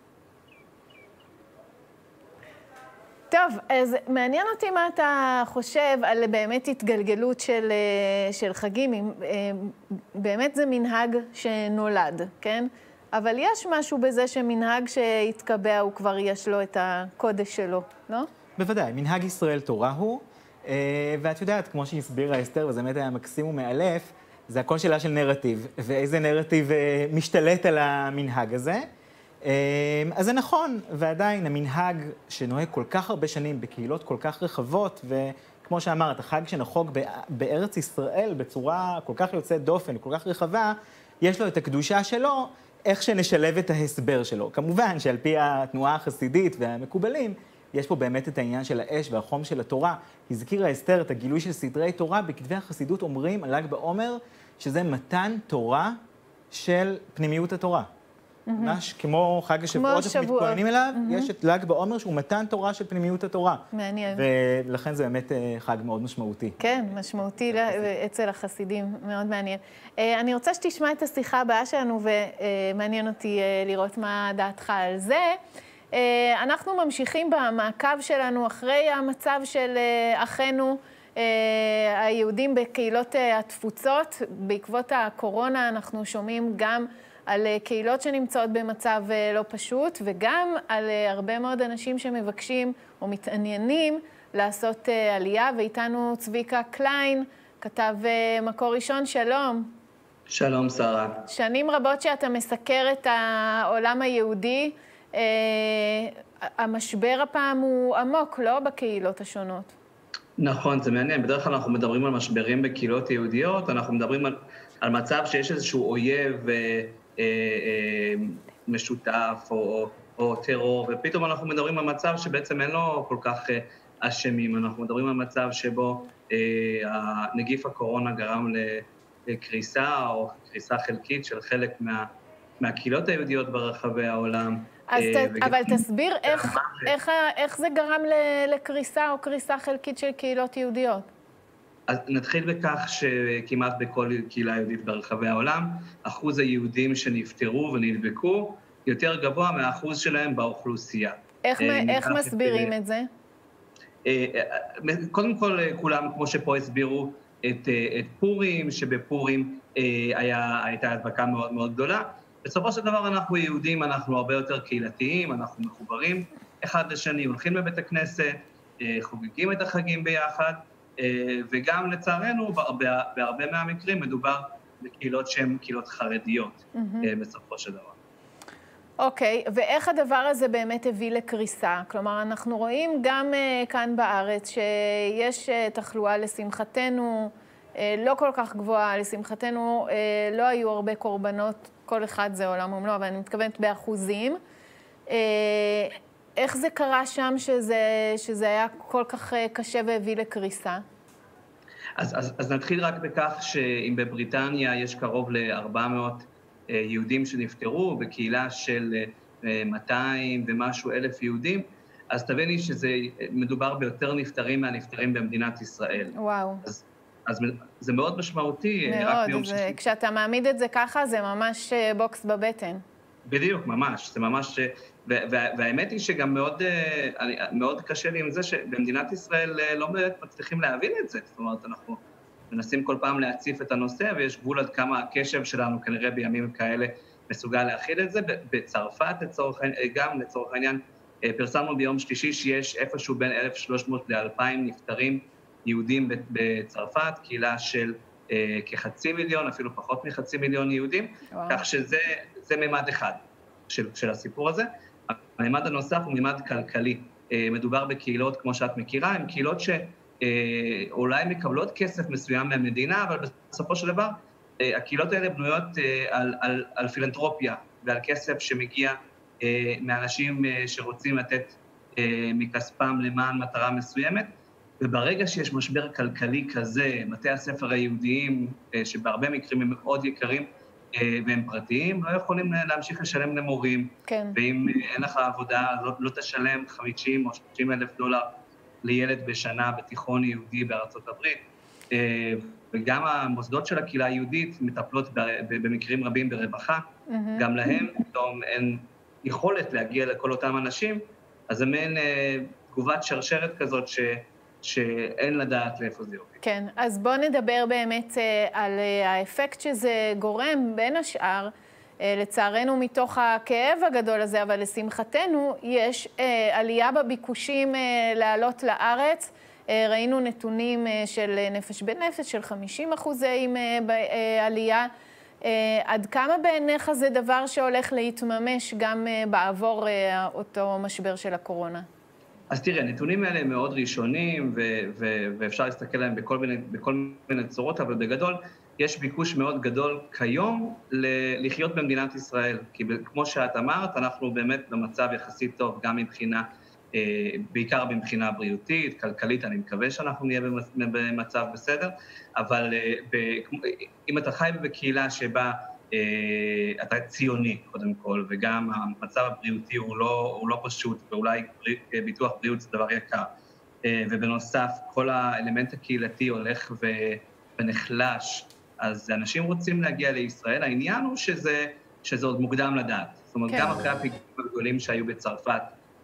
טוב, אז מעניין אותי מה אתה חושב על באמת התגלגלות של, של חגים. באמת זה מנהג שנולד, כן? אבל יש משהו בזה שמנהג שהתקבע, הוא כבר יש לו את הקודש שלו, לא? בוודאי, מנהג ישראל תורה הוא, ואת יודעת, כמו שהסבירה אסתר, וזה באמת היה מקסים ומאלף, זה הכל שאלה של נרטיב, ואיזה נרטיב משתלט על המנהג הזה. אז זה נכון, ועדיין המנהג שנוהג כל כך הרבה שנים בקהילות כל כך רחבות, וכמו שאמרת, החג שנחוג בארץ ישראל בצורה כל כך יוצאת דופן, כל כך רחבה, יש לו את הקדושה שלו, איך שנשלב את ההסבר שלו. כמובן שעל פי התנועה החסידית והמקובלים, יש פה באמת את העניין של האש והחום של התורה. הזכירה אסתר את הגילוי של סדרי תורה, בכתבי החסידות אומרים על ל"ג בעומר, שזה מתן תורה של פנימיות התורה. ממש כמו חג השבועות שאנחנו מתכוננים אליו, יש את ל"ג בעומר שהוא מתן תורה של פנימיות התורה. מעניין. ולכן זה באמת חג מאוד משמעותי. כן, משמעותי אצל החסידים, מאוד מעניין. אני רוצה שתשמע את השיחה הבאה שלנו, ומעניין אותי לראות מה דעתך על זה. אנחנו ממשיכים במעקב שלנו אחרי המצב של אחינו היהודים בקהילות התפוצות. בעקבות הקורונה אנחנו שומעים גם על קהילות שנמצאות במצב לא פשוט, וגם על הרבה מאוד אנשים שמבקשים או מתעניינים לעשות עלייה, ואיתנו צביקה קליין, כתב מקור ראשון, שלום. שלום, שרה. שנים רבות שאתה מסקר את העולם היהודי, המשבר הפעם הוא עמוק, לא בקהילות השונות. נכון, זה מעניין. בדרך כלל אנחנו מדברים על משברים בקהילות יהודיות, אנחנו מדברים על, על מצב שיש איזשהו אויב משותף או, או טרור, ופתאום אנחנו מדברים על מצב שבעצם אין לו כל כך אשמים. אנחנו מדברים על מצב שבו הנגיף הקורונה גרם לקריסה או קריסה חלקית של חלק מה, מהקהילות היהודיות ברחבי העולם. אז ת, אבל תסביר איך, איך, איך זה גרם לקריסה או קריסה חלקית של קהילות יהודיות. אז נתחיל בכך שכמעט בכל קהילה יהודית ברחבי העולם, אחוז היהודים שנפטרו ונדבקו יותר גבוה מהאחוז שלהם באוכלוסייה. איך, איך מסבירים את זה? קודם כל, כולם, כמו שפה הסבירו, את, את פורים, שבפורים היה, הייתה הדבקה מאוד מאוד גדולה. בסופו של דבר אנחנו יהודים, אנחנו הרבה יותר קהילתיים, אנחנו מחוברים אחד לשני, הולכים לבית הכנסת, חוגגים את החגים ביחד, וגם לצערנו, בהרבה, בהרבה מהמקרים מדובר בקהילות שהן קהילות חרדיות, mm-hmm. בסופו של דבר. אוקיי, okay, ואיך הדבר הזה באמת הביא לקריסה? כלומר, אנחנו רואים גם uh, כאן בארץ שיש uh, תחלואה לשמחתנו, uh, לא כל כך גבוהה, לשמחתנו uh, לא היו הרבה קורבנות, כל אחד זה עולם ומלואו, אבל אני מתכוונת באחוזים. Uh, איך זה קרה שם שזה, שזה היה כל כך uh, קשה והביא לקריסה? אז, אז, אז נתחיל רק בכך שאם בבריטניה יש קרוב ל-ארבע מאות יהודים שנפטרו, בקהילה של מאתיים ומשהו אלף יהודים, אז תביני שזה מדובר ביותר נפטרים מהנפטרים במדינת ישראל. וואו. אז, אז זה מאוד משמעותי. מאוד, זה, כשאתה מעמיד את זה ככה, זה ממש בוקס בבטן. בדיוק, ממש. זה ממש, והאמת היא שגם מאוד, מאוד קשה לי עם זה שבמדינת ישראל לא באמת מצליחים להבין את זה. זאת אומרת, אנחנו מנסים כל פעם להציף את הנושא, ויש גבול עד כמה הקשב שלנו, כנראה בימים כאלה, מסוגל להכיל את זה. בצרפת, לצורך, גם לצורך העניין, פרסמנו ביום שלישי שיש איפשהו בין אלף ושלוש מאות לאלפיים נפטרים יהודים בצרפת, קהילה של אה, כחצי מיליון, אפילו פחות מחצי מיליון יהודים, וואו. כך שזה זה ממד אחד של, של הסיפור הזה. הממד הנוסף הוא ממד כלכלי. אה, מדובר בקהילות, כמו שאת מכירה, הן קהילות ש... אולי מקבלות כסף מסוים מהמדינה, אבל בסופו של דבר, הקהילות האלה בנויות על, על, על פילנתרופיה ועל כסף שמגיע מאנשים שרוצים לתת מכספם למען מטרה מסוימת, וברגע שיש משבר כלכלי כזה, בתי הספר היהודיים, שבהרבה מקרים הם מאוד יקרים והם פרטיים, לא יכולים להמשיך לשלם למורים, כן. ואם אין לך עבודה, לא, לא תשלם חמישים או שלושים אלף דולר, לילד בשנה בתיכון יהודי בארצות הברית, וגם המוסדות של הקהילה היהודית מטפלות במקרים רבים ברווחה, mm-hmm. גם להם פתאום אין יכולת להגיע לכל אותם אנשים, אז זה מעין תגובת שרשרת כזאת ש, שאין לדעת לאיפה זה יוביל. כן, אז בואו נדבר באמת על האפקט שזה גורם בין השאר, לצערנו מתוך הכאב הגדול הזה, אבל לשמחתנו יש עלייה בביקושים לעלות לארץ. ראינו נתונים של נפש בנפש, של חמישים אחוזים בעלייה. עד כמה בעיניך זה דבר שהולך להתממש גם בעבור אותו משבר של הקורונה? אז תראה, הנתונים האלה הם מאוד ראשונים, ו- ו- ואפשר להסתכל עליהם בכל מיני, בכל מיני צורות, אבל בגדול, יש ביקוש מאוד גדול כיום לחיות במדינת ישראל, כי כמו שאת אמרת, אנחנו באמת במצב יחסית טוב, גם מבחינה, בעיקר מבחינה בריאותית, כלכלית, אני מקווה שאנחנו נהיה במצב בסדר, אבל אם אתה חי בקהילה שבה אתה ציוני, קודם כל, וגם המצב הבריאותי הוא לא, הוא לא פשוט, ואולי ביטוח בריאות זה דבר יקר, ובנוסף, כל האלמנט הקהילתי הולך ונחלש, אז אנשים רוצים להגיע לישראל. העניין הוא שזה, שזה עוד מוקדם לדעת. זאת אומרת, כן. גם אחרי הפיגועים הגדולים שהיו בצרפת,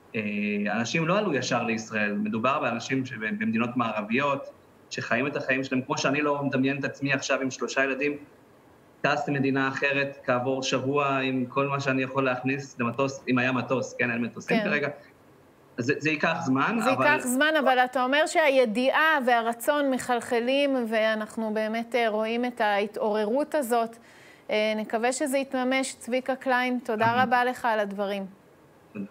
אנשים לא עלו ישר לישראל. מדובר באנשים במדינות מערביות, שחיים את החיים שלהם, כמו שאני לא מדמיין את עצמי עכשיו עם שלושה ילדים, טס למדינה אחרת כעבור שבוע עם כל מה שאני יכול להכניס למטוס, אם היה מטוס, כן, אין מטוסים כן. כרגע. זה, זה ייקח זמן, זה אבל... זה ייקח זמן, אבל אתה אומר שהידיעה והרצון מחלחלים, ואנחנו באמת רואים את ההתעוררות הזאת. נקווה שזה יתממש. צביקה קליין, תודה רבה לך על הדברים. תודה.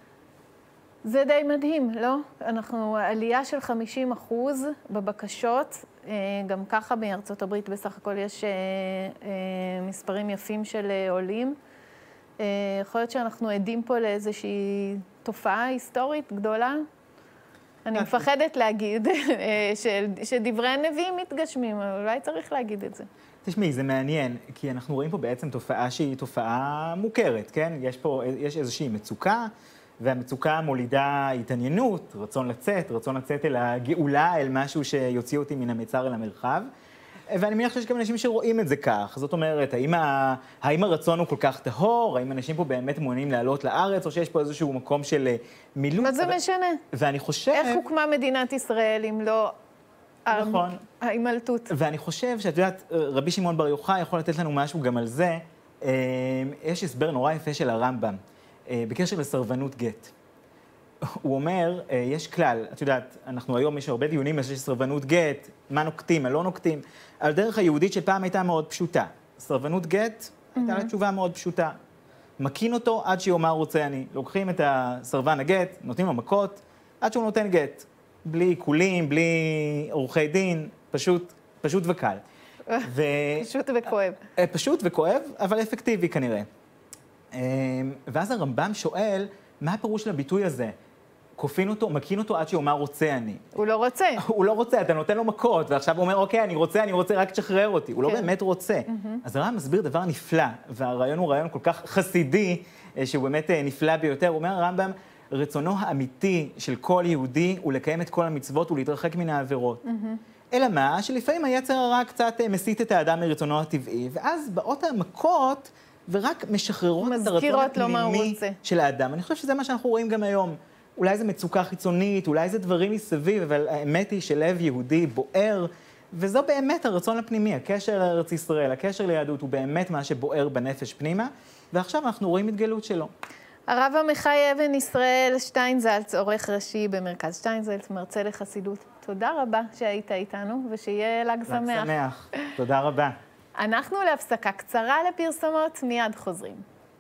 זה די מדהים, לא? אנחנו עלייה של חמישים אחוז בבקשות, גם ככה בארצות הברית בסך הכל יש מספרים יפים של עולים. יכול להיות שאנחנו עדים פה לאיזושהי תופעה היסטורית גדולה? אני מפחדת להגיד שדברי הנביאים מתגשמים, אבל אולי צריך להגיד את זה. תשמעי, זה מעניין, כי אנחנו רואים פה בעצם תופעה שהיא תופעה מוכרת, כן? יש פה, יש איזושהי מצוקה, והמצוקה מולידה התעניינות, רצון לצאת, רצון לצאת אל הגאולה, אל משהו שיוציא אותי מן המצר אל המרחב. ואני מניח שיש גם אנשים שרואים את זה כך. זאת אומרת, האם, ה... האם הרצון הוא כל כך טהור? האם אנשים פה באמת מעוניינים לעלות לארץ, או שיש פה איזשהו מקום של מילוט? מה זה ו... משנה? ואני חושב... איך הוקמה מדינת ישראל אם לא... נכון. ההימלטות. ואני חושב שאת יודעת, רבי שמעון בר יוחאי יכול לתת לנו משהו גם על זה. יש הסבר נורא יפה של הרמב"ם, בקשר לסרבנות גט. הוא אומר, יש כלל, את יודעת, אנחנו היום יש הרבה דיונים, יש סרבנות גט, מה נוקטים, מה לא נוקטים. על דרך היהודית של פעם הייתה מאוד פשוטה. סרבנות גט הייתה לה תשובה מאוד פשוטה. מכין אותו עד שיאמר רוצה אני. לוקחים את הסרבן הגט, נותנים לו מכות, עד שהוא נותן גט. בלי עיקולים, בלי עורכי דין, פשוט, פשוט וקל. ו... פשוט וכואב. פשוט וכואב, אבל אפקטיבי כנראה. ואז הרמב"ם שואל, מה הפירוש של הביטוי הזה? כופין אותו, מכין אותו עד שיאמר רוצה אני. הוא לא רוצה. הוא לא רוצה, אתה נותן לו מכות, ועכשיו הוא אומר, אוקיי, אני רוצה, אני רוצה, רק תשחרר אותי. הוא לא באמת רוצה. אז הרמב"ם מסביר דבר נפלא, והרעיון הוא רעיון כל כך חסידי, שהוא באמת נפלא ביותר. הוא אומר, הרמב"ם, רצונו האמיתי של כל יהודי הוא לקיים את כל המצוות ולהתרחק מן העבירות. אלא מה? שלפעמים היצר הרע קצת מסית את האדם מרצונו הטבעי, ואז באות המכות ורק משחררות את הרצון הפנימי של האדם. אני חושב שזה מה שאנחנו רואים גם היום. אולי זה מצוקה חיצונית, אולי זה דברים מסביב, אבל האמת היא שלב יהודי בוער, וזו באמת הרצון הפנימי, הקשר לארץ ישראל, הקשר ליהדות הוא באמת מה שבוער בנפש פנימה, ועכשיו אנחנו רואים התגלות שלו. הרב עמיחי אבן ישראל שטיינזלץ, עורך ראשי במרכז שטיינזלץ, מרצה לחסידות. תודה רבה שהיית איתנו, ושיהיה ל"ג שמח. ל"ג שמח, תודה רבה. אנחנו להפסקה קצרה לפרסומות, מיד חוזרים.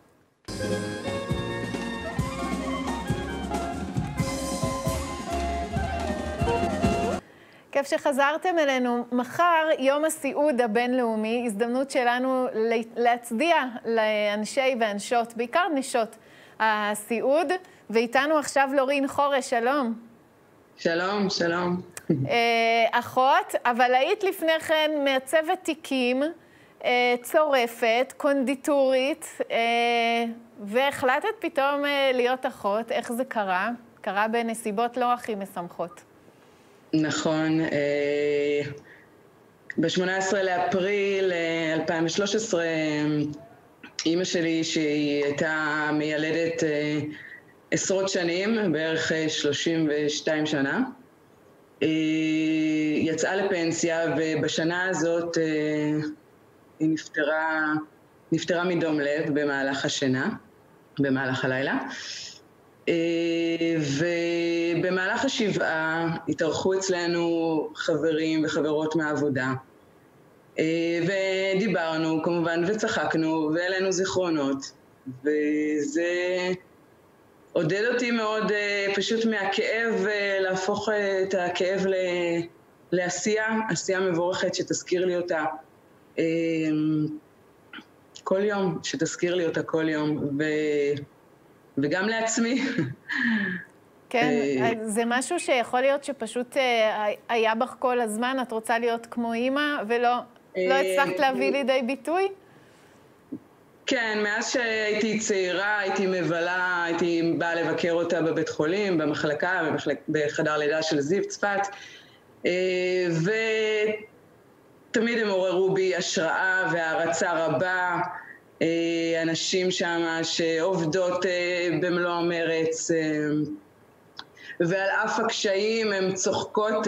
כיף שחזרתם אלינו. מחר, יום הסיעוד הבינלאומי, הזדמנות שלנו להצדיע לאנשי ואנשות, בעיקר נשות הסיעוד, ואיתנו עכשיו לורין חורש, שלום. שלום, שלום. אחות, אבל היית לפני כן מעצבת תיקים, צורפת, קונדיטורית, והחלטת פתאום להיות אחות. איך זה קרה? קרה בנסיבות לא הכי משמחות. נכון. ב-שמונה עשרה לאפריל אלפיים ושלוש עשרה, אימא שלי, שהיא הייתה מיילדת עשרות שנים, בערך שלושים ושתיים שנה, יצאה לפנסיה, ובשנה הזאת היא נפטרה, נפטרה מדום לב במהלך השינה, במהלך הלילה. ובמהלך השבעה התארחו אצלנו חברים וחברות מהעבודה, ודיברנו כמובן וצחקנו והעלינו זיכרונות, וזה עודד אותי מאוד פשוט מהכאב להפוך את הכאב לעשייה, עשייה מבורכת שתזכיר לי אותה כל יום, שתזכיר לי אותה כל יום, ו... וגם לעצמי. כן, זה משהו שיכול להיות שפשוט היה בך כל הזמן, את רוצה להיות כמו אימא, ולא לא הצלחת להביא לידי ביטוי? כן, מאז שהייתי צעירה, הייתי מבלה, הייתי באה לבקר אותה בבית חולים, במחלקה, בחדר לידה של זיו, צפת, ותמיד הם עוררו בי השראה והערצה רבה, אנשים שם שעובדות במלוא המרץ, ועל אף הקשיים הן צוחקות,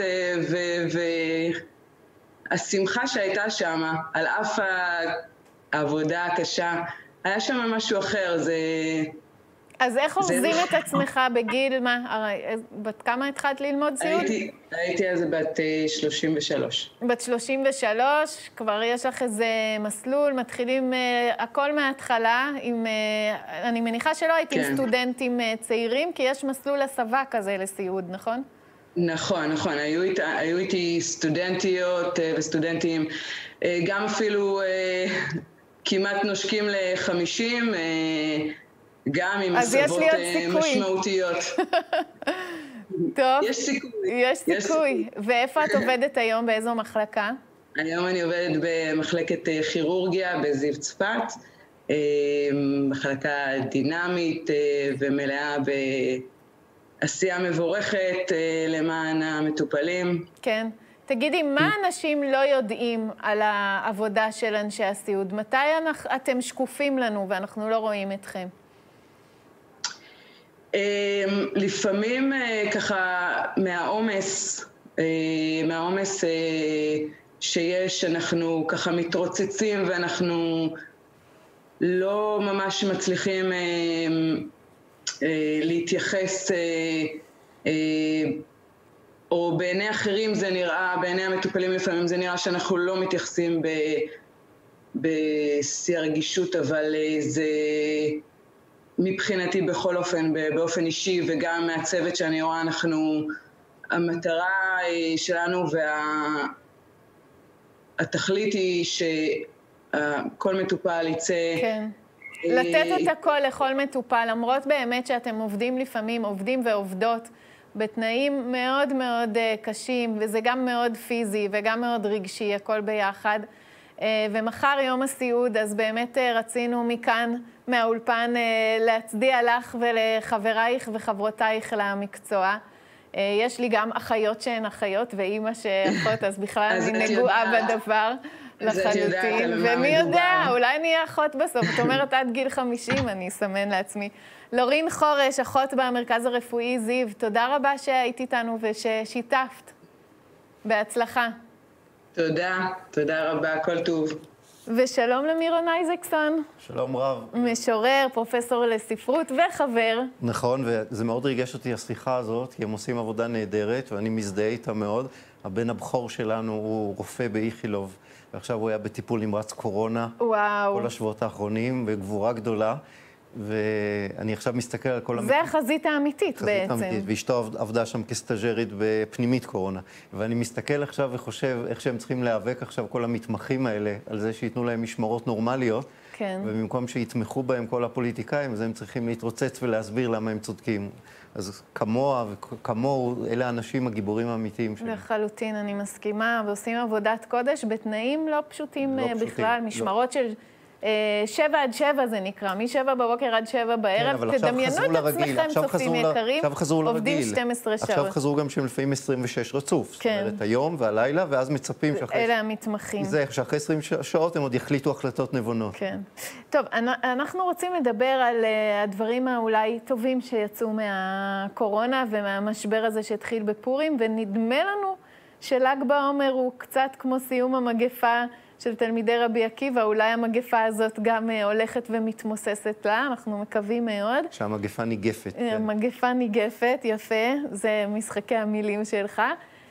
והשמחה שהייתה שם, על אף העבודה הקשה, היה שם משהו אחר. זה... אז איך אורזים את עצמך בגיל, מה, בת כמה התחלת ללמוד סיעוד? הייתי, הייתי אז בת שלושים ושלוש. בת שלושים ושלוש, כבר יש לך איזה מסלול, מתחילים uh, הכל מההתחלה, עם, uh, אני מניחה שלא הייתי כן. עם סטודנטים uh, צעירים, כי יש מסלול הסבה כזה לסיעוד, נכון? נכון, נכון, היו, אית, היו איתי סטודנטיות uh, וסטודנטים, uh, גם אפילו uh, כמעט נושקים ל-חמישים, uh, גם עם הסבות משמעותיות. טוב. יש סיכוי. יש סיכוי. ואיפה את עובדת היום? באיזו מחלקה? היום אני עובדת במחלקת כירורגיה בזיו צפת, מחלקה דינמית ומלאה בעשייה מבורכת למען המטופלים. כן. תגידי, מה אנשים לא יודעים על העבודה של אנשי הסיעוד? מתי אתם שקופים לנו ואנחנו לא רואים אתכם? לפעמים ככה מהעומס, מהעומס שיש, אנחנו ככה מתרוצצים ואנחנו לא ממש מצליחים להתייחס, או בעיני אחרים זה נראה, בעיני המטופלים לפעמים זה נראה שאנחנו לא מתייחסים בשיא הרגישות, אבל זה מבחינתי בכל אופן, באופן אישי וגם מהצוות שאני רואה, אנחנו, המטרה שלנו והתכלית היא שכל מטופל יצא... כן. לתת את הכל לכל מטופל, למרות באמת שאתם עובדים לפעמים, עובדים ועובדות, בתנאים מאוד מאוד קשים, וזה גם מאוד פיזי וגם מאוד רגשי, הכל ביחד. ומחר יום הסיעוד, אז באמת רצינו מכאן, מהאולפן, להצדיע לך ולחברייך וחברותייך למקצוע. יש לי גם אחיות שהן אחיות, ואימא שאחות, אז בכלל אני נגועה בדבר לחלוטין. ומי יודע, אולי נהיה אחות בסוף. את אומרת, עד גיל חמישים, אני אסמן לעצמי. לורין חורש, אחות במרכז הרפואי זיו, תודה רבה שהיית איתנו וששיתפת. בהצלחה. תודה, תודה רבה, כל טוב. ושלום למירון אייזקסון. שלום רב. משורר, פרופסור לספרות וחבר. נכון, וזה מאוד ריגש אותי השיחה הזאת, כי הם עושים עבודה נהדרת, ואני מזדהה איתה מאוד. הבן הבכור שלנו הוא רופא באיכילוב, ועכשיו הוא היה בטיפול נמרץ קורונה. וואו. כל השבועות האחרונים, בגבורה גדולה. ואני עכשיו מסתכל על כל... זה החזית האמיתית חזית בעצם. האמיתית, ואשתו עבדה שם כסטאג'רית בפנימית קורונה. ואני מסתכל עכשיו וחושב איך שהם צריכים להיאבק עכשיו כל המתמחים האלה, על זה שייתנו להם משמרות נורמליות, כן. ובמקום שיתמכו בהם כל הפוליטיקאים, אז הם צריכים להתרוצץ ולהסביר למה הם צודקים. אז כמוה וכמוהו, אלה האנשים הגיבורים האמיתיים שלהם. לחלוטין, אני מסכימה, ועושים עבודת קודש בתנאים לא פשוטים, לא בכלל, פשוטים, משמרות לא. של... שבע עד שבע זה נקרא, משבע בבוקר עד שבע בערב, תדמיינו את עצמכם צופים יקרים, עובדים שתים עשרה שעות. עכשיו חזרו גם שהם לפעמים עשרים ושש רצוף, זאת אומרת היום והלילה, ואז מצפים שאחרי... אלה המתמחים. זה, שאחרי עשרים שעות הם עוד יחליטו החלטות נבונות. כן. טוב, אנחנו רוצים לדבר על הדברים האולי טובים שיצאו מהקורונה ומהמשבר הזה שהתחיל בפורים, ונדמה לנו של"ג בעומר הוא קצת כמו סיום המגפה של תלמידי רבי עקיבא, אולי המגפה הזאת גם הולכת ומתמוססת לה, אנחנו מקווים מאוד. שהמגפה ניגפת. כן. המגפה ניגפת, יפה, זה משחקי המילים שלך.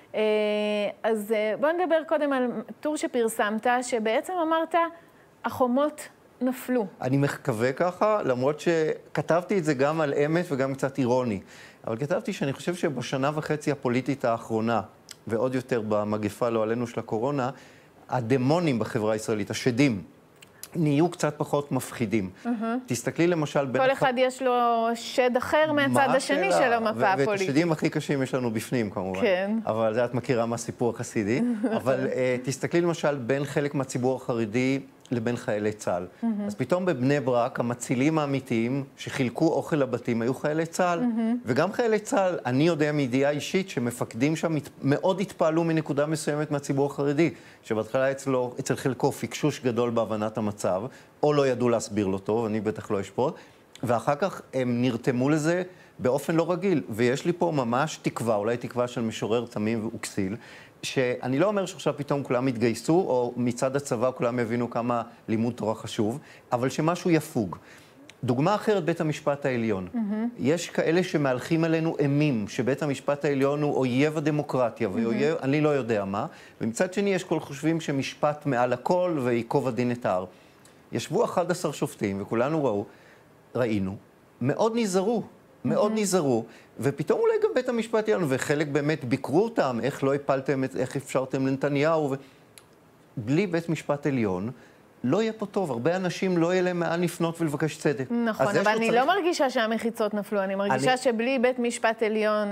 אז בוא נדבר קודם על טור שפרסמת, שבעצם אמרת, החומות נפלו. אני מקווה ככה, למרות שכתבתי את זה גם על אמת וגם קצת אירוני. אבל כתבתי שאני חושב שבשנה וחצי הפוליטית האחרונה, ועוד יותר במגפה לא עלינו של הקורונה, הדמונים בחברה הישראלית, השדים, נהיו קצת פחות מפחידים. Mm-hmm. תסתכלי למשל... כל אחד ח... יש לו שד אחר מהצד השני של המפה הפוליטית. ואת השדים הכי קשים יש לנו בפנים, כמובן. כן. אבל זה את מכירה מהסיפור החסידי. אבל uh, תסתכלי למשל בין חלק מהציבור החרדי לבין חיילי צה"ל. Mm-hmm. אז פתאום בבני ברק, המצילים האמיתיים שחילקו אוכל לבתים היו חיילי צה"ל. Mm-hmm. וגם חיילי צה"ל, אני יודע מידיעה אישית שמפקדים שם מאוד התפעלו מנקודה מסוימת מהציבור החרדי, שבהתחלה אצלו, אצל חלקו פיקשוש גדול בהבנת המצב, או לא ידעו להסביר לו טוב, אני בטח לא אשפוט, ואחר כך הם נרתמו לזה באופן לא רגיל. ויש לי פה ממש תקווה, אולי תקווה של משורר תמים וכסיל, שאני לא אומר שעכשיו פתאום כולם יתגייסו, או מצד הצבא כולם יבינו כמה לימוד תורה חשוב, אבל שמשהו יפוג. דוגמה אחרת, בית המשפט העליון. Mm-hmm. יש כאלה שמהלכים עלינו אימים, שבית המשפט העליון הוא אויב הדמוקרטיה, mm-hmm. ואויב, אני לא יודע מה, ומצד שני יש כל חושבים שמשפט מעל הכל ויקוב הדין את ההר. ישבו אחד עשר שופטים, וכולנו ראו, ראינו, מאוד נזהרו. מאוד נזהרו, ופתאום אולי גם בית המשפט העליון, וחלק באמת ביקרו אותם, איך לא הפלתם, איך אפשרתם לנתניהו, ו... בלי בית משפט עליון, לא יהיה פה טוב. הרבה אנשים לא יהיה להם מעל לפנות ולבקש צדק. נכון, אבל אני צריך... לא מרגישה שהמחיצות נפלו, אני מרגישה אני... שבלי בית משפט עליון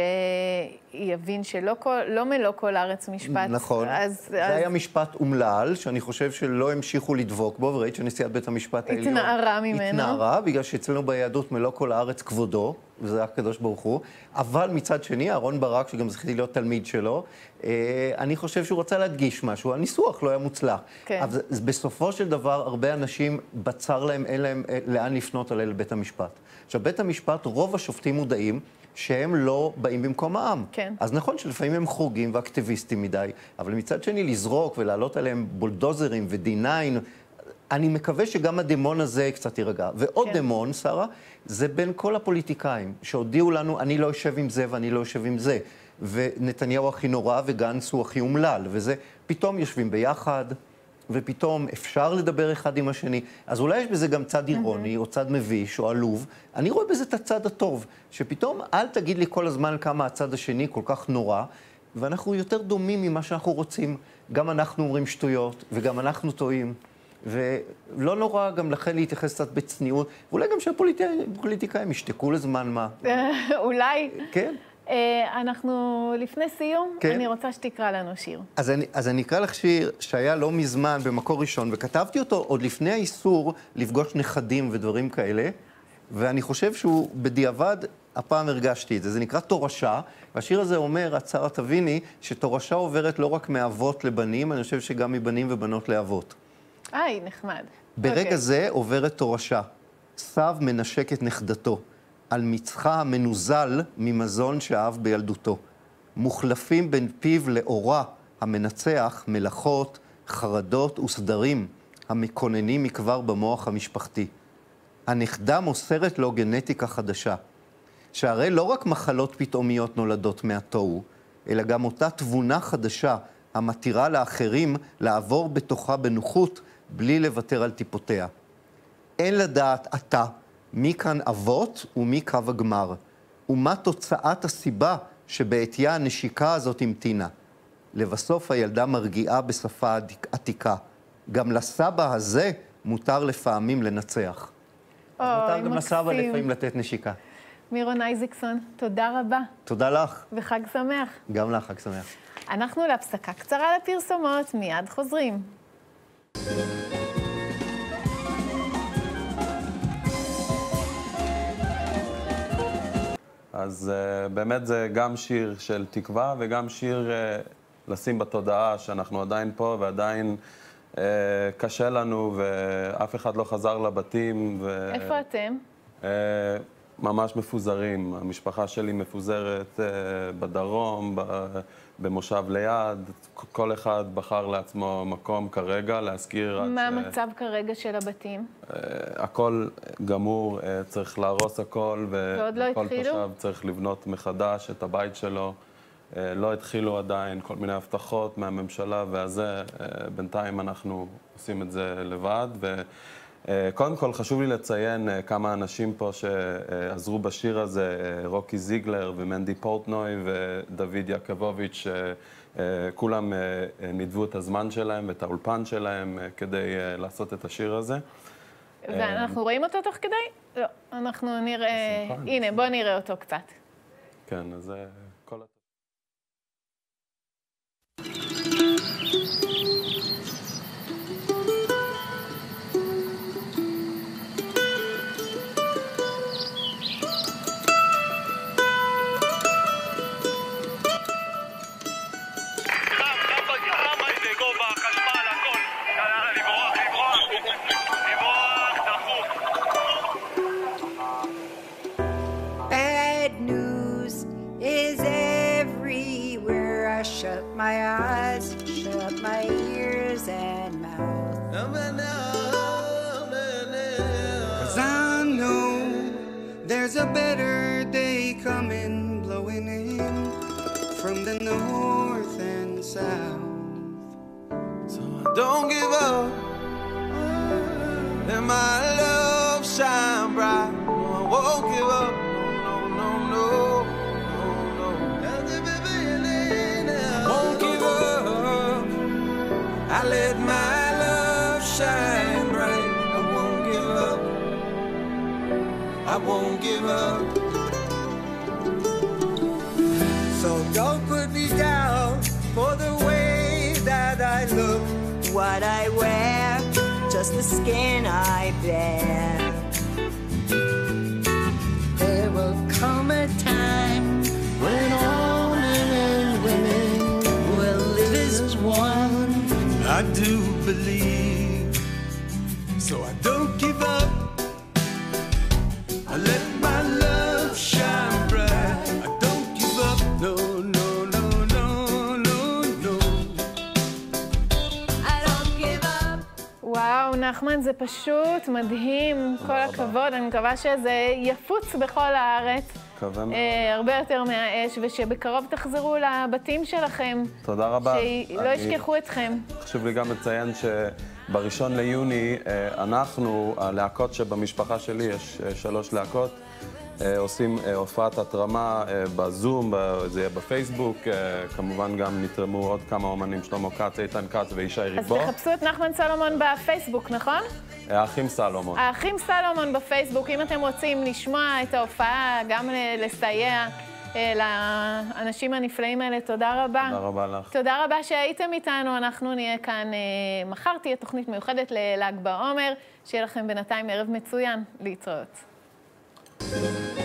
שיבין שלא כל, לא מלוא כל הארץ משפט. נכון, אז, זה אז... היה משפט אומלל, שאני חושב שלא המשיכו לדבוק בו, וראית שנשיאת בית המשפט העליון... התנערה ממנו. התנערה, בגלל שאצלנו ביהדות מלוא כל הארץ כבודו, וזה היה הקדוש ברוך הוא, אבל מצד שני, אהרון ברק, שגם זכיתי להיות תלמיד שלו, אני חושב שהוא רצה להדגיש משהו, הניסוח לא היה מוצלח. כן. אבל בסופו של דבר, הרבה אנשים בצר להם, אין להם לאן לפנות עליהם לבית המשפט. עכשיו, בית המשפט, רוב השופטים מודעים שהם לא באים במקום העם. כן. אז נכון שלפעמים הם חורגים ואקטיביסטים מדי, אבל מצד שני, לזרוק ולהעלות עליהם בולדוזרים ודי ניין, אני מקווה שגם הדמון הזה קצת יירגע. ועוד כן. דמון, שרה, זה בין כל הפוליטיקאים, שהודיעו לנו, אני לא יושב עם זה ואני לא יושב עם זה. ונתניהו הכי נורא וגנץ הוא הכי אומלל, וזה פתאום יושבים ביחד, ופתאום אפשר לדבר אחד עם השני. אז אולי יש בזה גם צד אירוני, או צד מביש, או עלוב. אני רואה בזה את הצד הטוב, שפתאום אל תגיד לי כל הזמן כמה הצד השני כל כך נורא, ואנחנו יותר דומים ממה שאנחנו רוצים. גם אנחנו אומרים שטויות, וגם אנחנו טועים. ולא נורא גם לכן להתייחס קצת בצניעות, ואולי גם שהפוליטיקאים ישתקו לזמן מה. אולי. כן. אנחנו לפני סיום, כן? אני רוצה שתקרא לנו שיר. אז אני, אז אני אקרא לך שיר שהיה לא מזמן במקור ראשון, וכתבתי אותו עוד לפני האיסור לפגוש נכדים ודברים כאלה, ואני חושב שהוא בדיעבד, הפעם הרגשתי את זה. זה נקרא תורשה, והשיר הזה אומר, הצהרה תביני, שתורשה עוברת לא רק מאבות לבנים, אני חושב שגם מבנים ובנות לאבות. איי, נחמד. ברגע okay. זה עוברת תורשה. סב מנשק את נכדתו. על מצחה המנוזל ממזון שאהב בילדותו. מוחלפים בין פיו לאורה, המנצח מלאכות, חרדות וסדרים, המקוננים מכבר במוח המשפחתי. הנכדה מוסרת לו גנטיקה חדשה, שהרי לא רק מחלות פתאומיות נולדות מהתוהו, אלא גם אותה תבונה חדשה, המתירה לאחרים לעבור בתוכה בנוחות, בלי לוותר על טיפותיה. אין לדעת אתה, מי כאן אבות ומי קו הגמר, ומה תוצאת הסיבה שבעתיה הנשיקה הזאת המתינה. לבסוף הילדה מרגיעה בשפה עתיקה. גם לסבא הזה מותר לפעמים לנצח. אוי, אז מותר מקסים. גם לסבא לפעמים לתת נשיקה. מירון אייזקסון, תודה רבה. תודה לך. וחג שמח. גם לך, חג שמח. אנחנו להפסקה קצרה לפרסומות, מיד חוזרים. אז uh, באמת זה גם שיר של תקווה וגם שיר uh, לשים בתודעה שאנחנו עדיין פה ועדיין uh, קשה לנו ואף אחד לא חזר לבתים. ו... איפה אתם? Uh, ממש מפוזרים. המשפחה שלי מפוזרת uh, בדרום, ב... במושב ליד. כל אחד בחר לעצמו מקום כרגע להזכיר. מה המצב ש... כרגע של הבתים? Uh, הכל גמור, uh, צריך להרוס הכל, ועוד לא וכל התחילו? תושב צריך לבנות מחדש את הבית שלו. Uh, לא התחילו עדיין כל מיני הבטחות מהממשלה, והזה, uh, בינתיים אנחנו עושים את זה לבד. ו... Uh, קודם כל, חשוב לי לציין uh, כמה אנשים פה שעזרו בשיר הזה, uh, רוקי זיגלר ומנדי פורטנוי ודוד יעקבוביץ', uh, uh, כולם uh, uh, נידבו את הזמן שלהם ואת האולפן שלהם uh, כדי uh, לעשות את השיר הזה. ואנחנו uh, רואים אותו תוך כדי? לא, אנחנו נראה... הנה, בוא נראה אותו קצת. כן, אז uh, כל... Shut my eyes, shut my ears and mouth. 'Cause I know there's a better day coming, blowing in from the north and south. So I don't give up, let my love shine bright. No, I won't give up, no, no, no, no. I let my love shine. won't give up. So don't put me down for the way that I look. What I wear, just the skin I bear. There will come a time when all men and women will live as one. I do believe, so I don't give up. I let my love shine bright. I don't give up, no, no, no, no, no, no. I don't give up. וואו, נחמן, זה פשוט מדהים, כל הכבוד. אני מקווה שזה יפוץ בכל הארץ. מקווה מאוד. אה, הרבה יותר מהאש, ושבקרוב תחזרו לבתים שלכם. תודה רבה. שלא אני- ישכחו אתכם. חשוב לי גם לציין שבראשון ליוני אה, אנחנו, הלהקות שבמשפחה שלי, יש אה, שלוש להקות, אה, עושים אה, הופעת התרמה אה, בזום, ב- זה יהיה בפייסבוק, אה, כמובן גם נתרמו עוד כמה אומנים, שלמה כץ, איתן כץ וישי אז ריבו. תחפשו את נחמן סלומון בפייסבוק, נכון? אה, האחים סלומון. האחים סלומון בפייסבוק, אם אתם רוצים לשמוע את ההופעה, גם ל- לסייע אה, לאנשים הנפלאים האלה, תודה רבה. תודה רבה לך. תודה רבה שהייתם איתנו, אנחנו נהיה כאן אה, מחר, תהיה תוכנית מיוחדת לל"ג בעומר, שיהיה לכם בינתיים ערב מצוין, להתראות.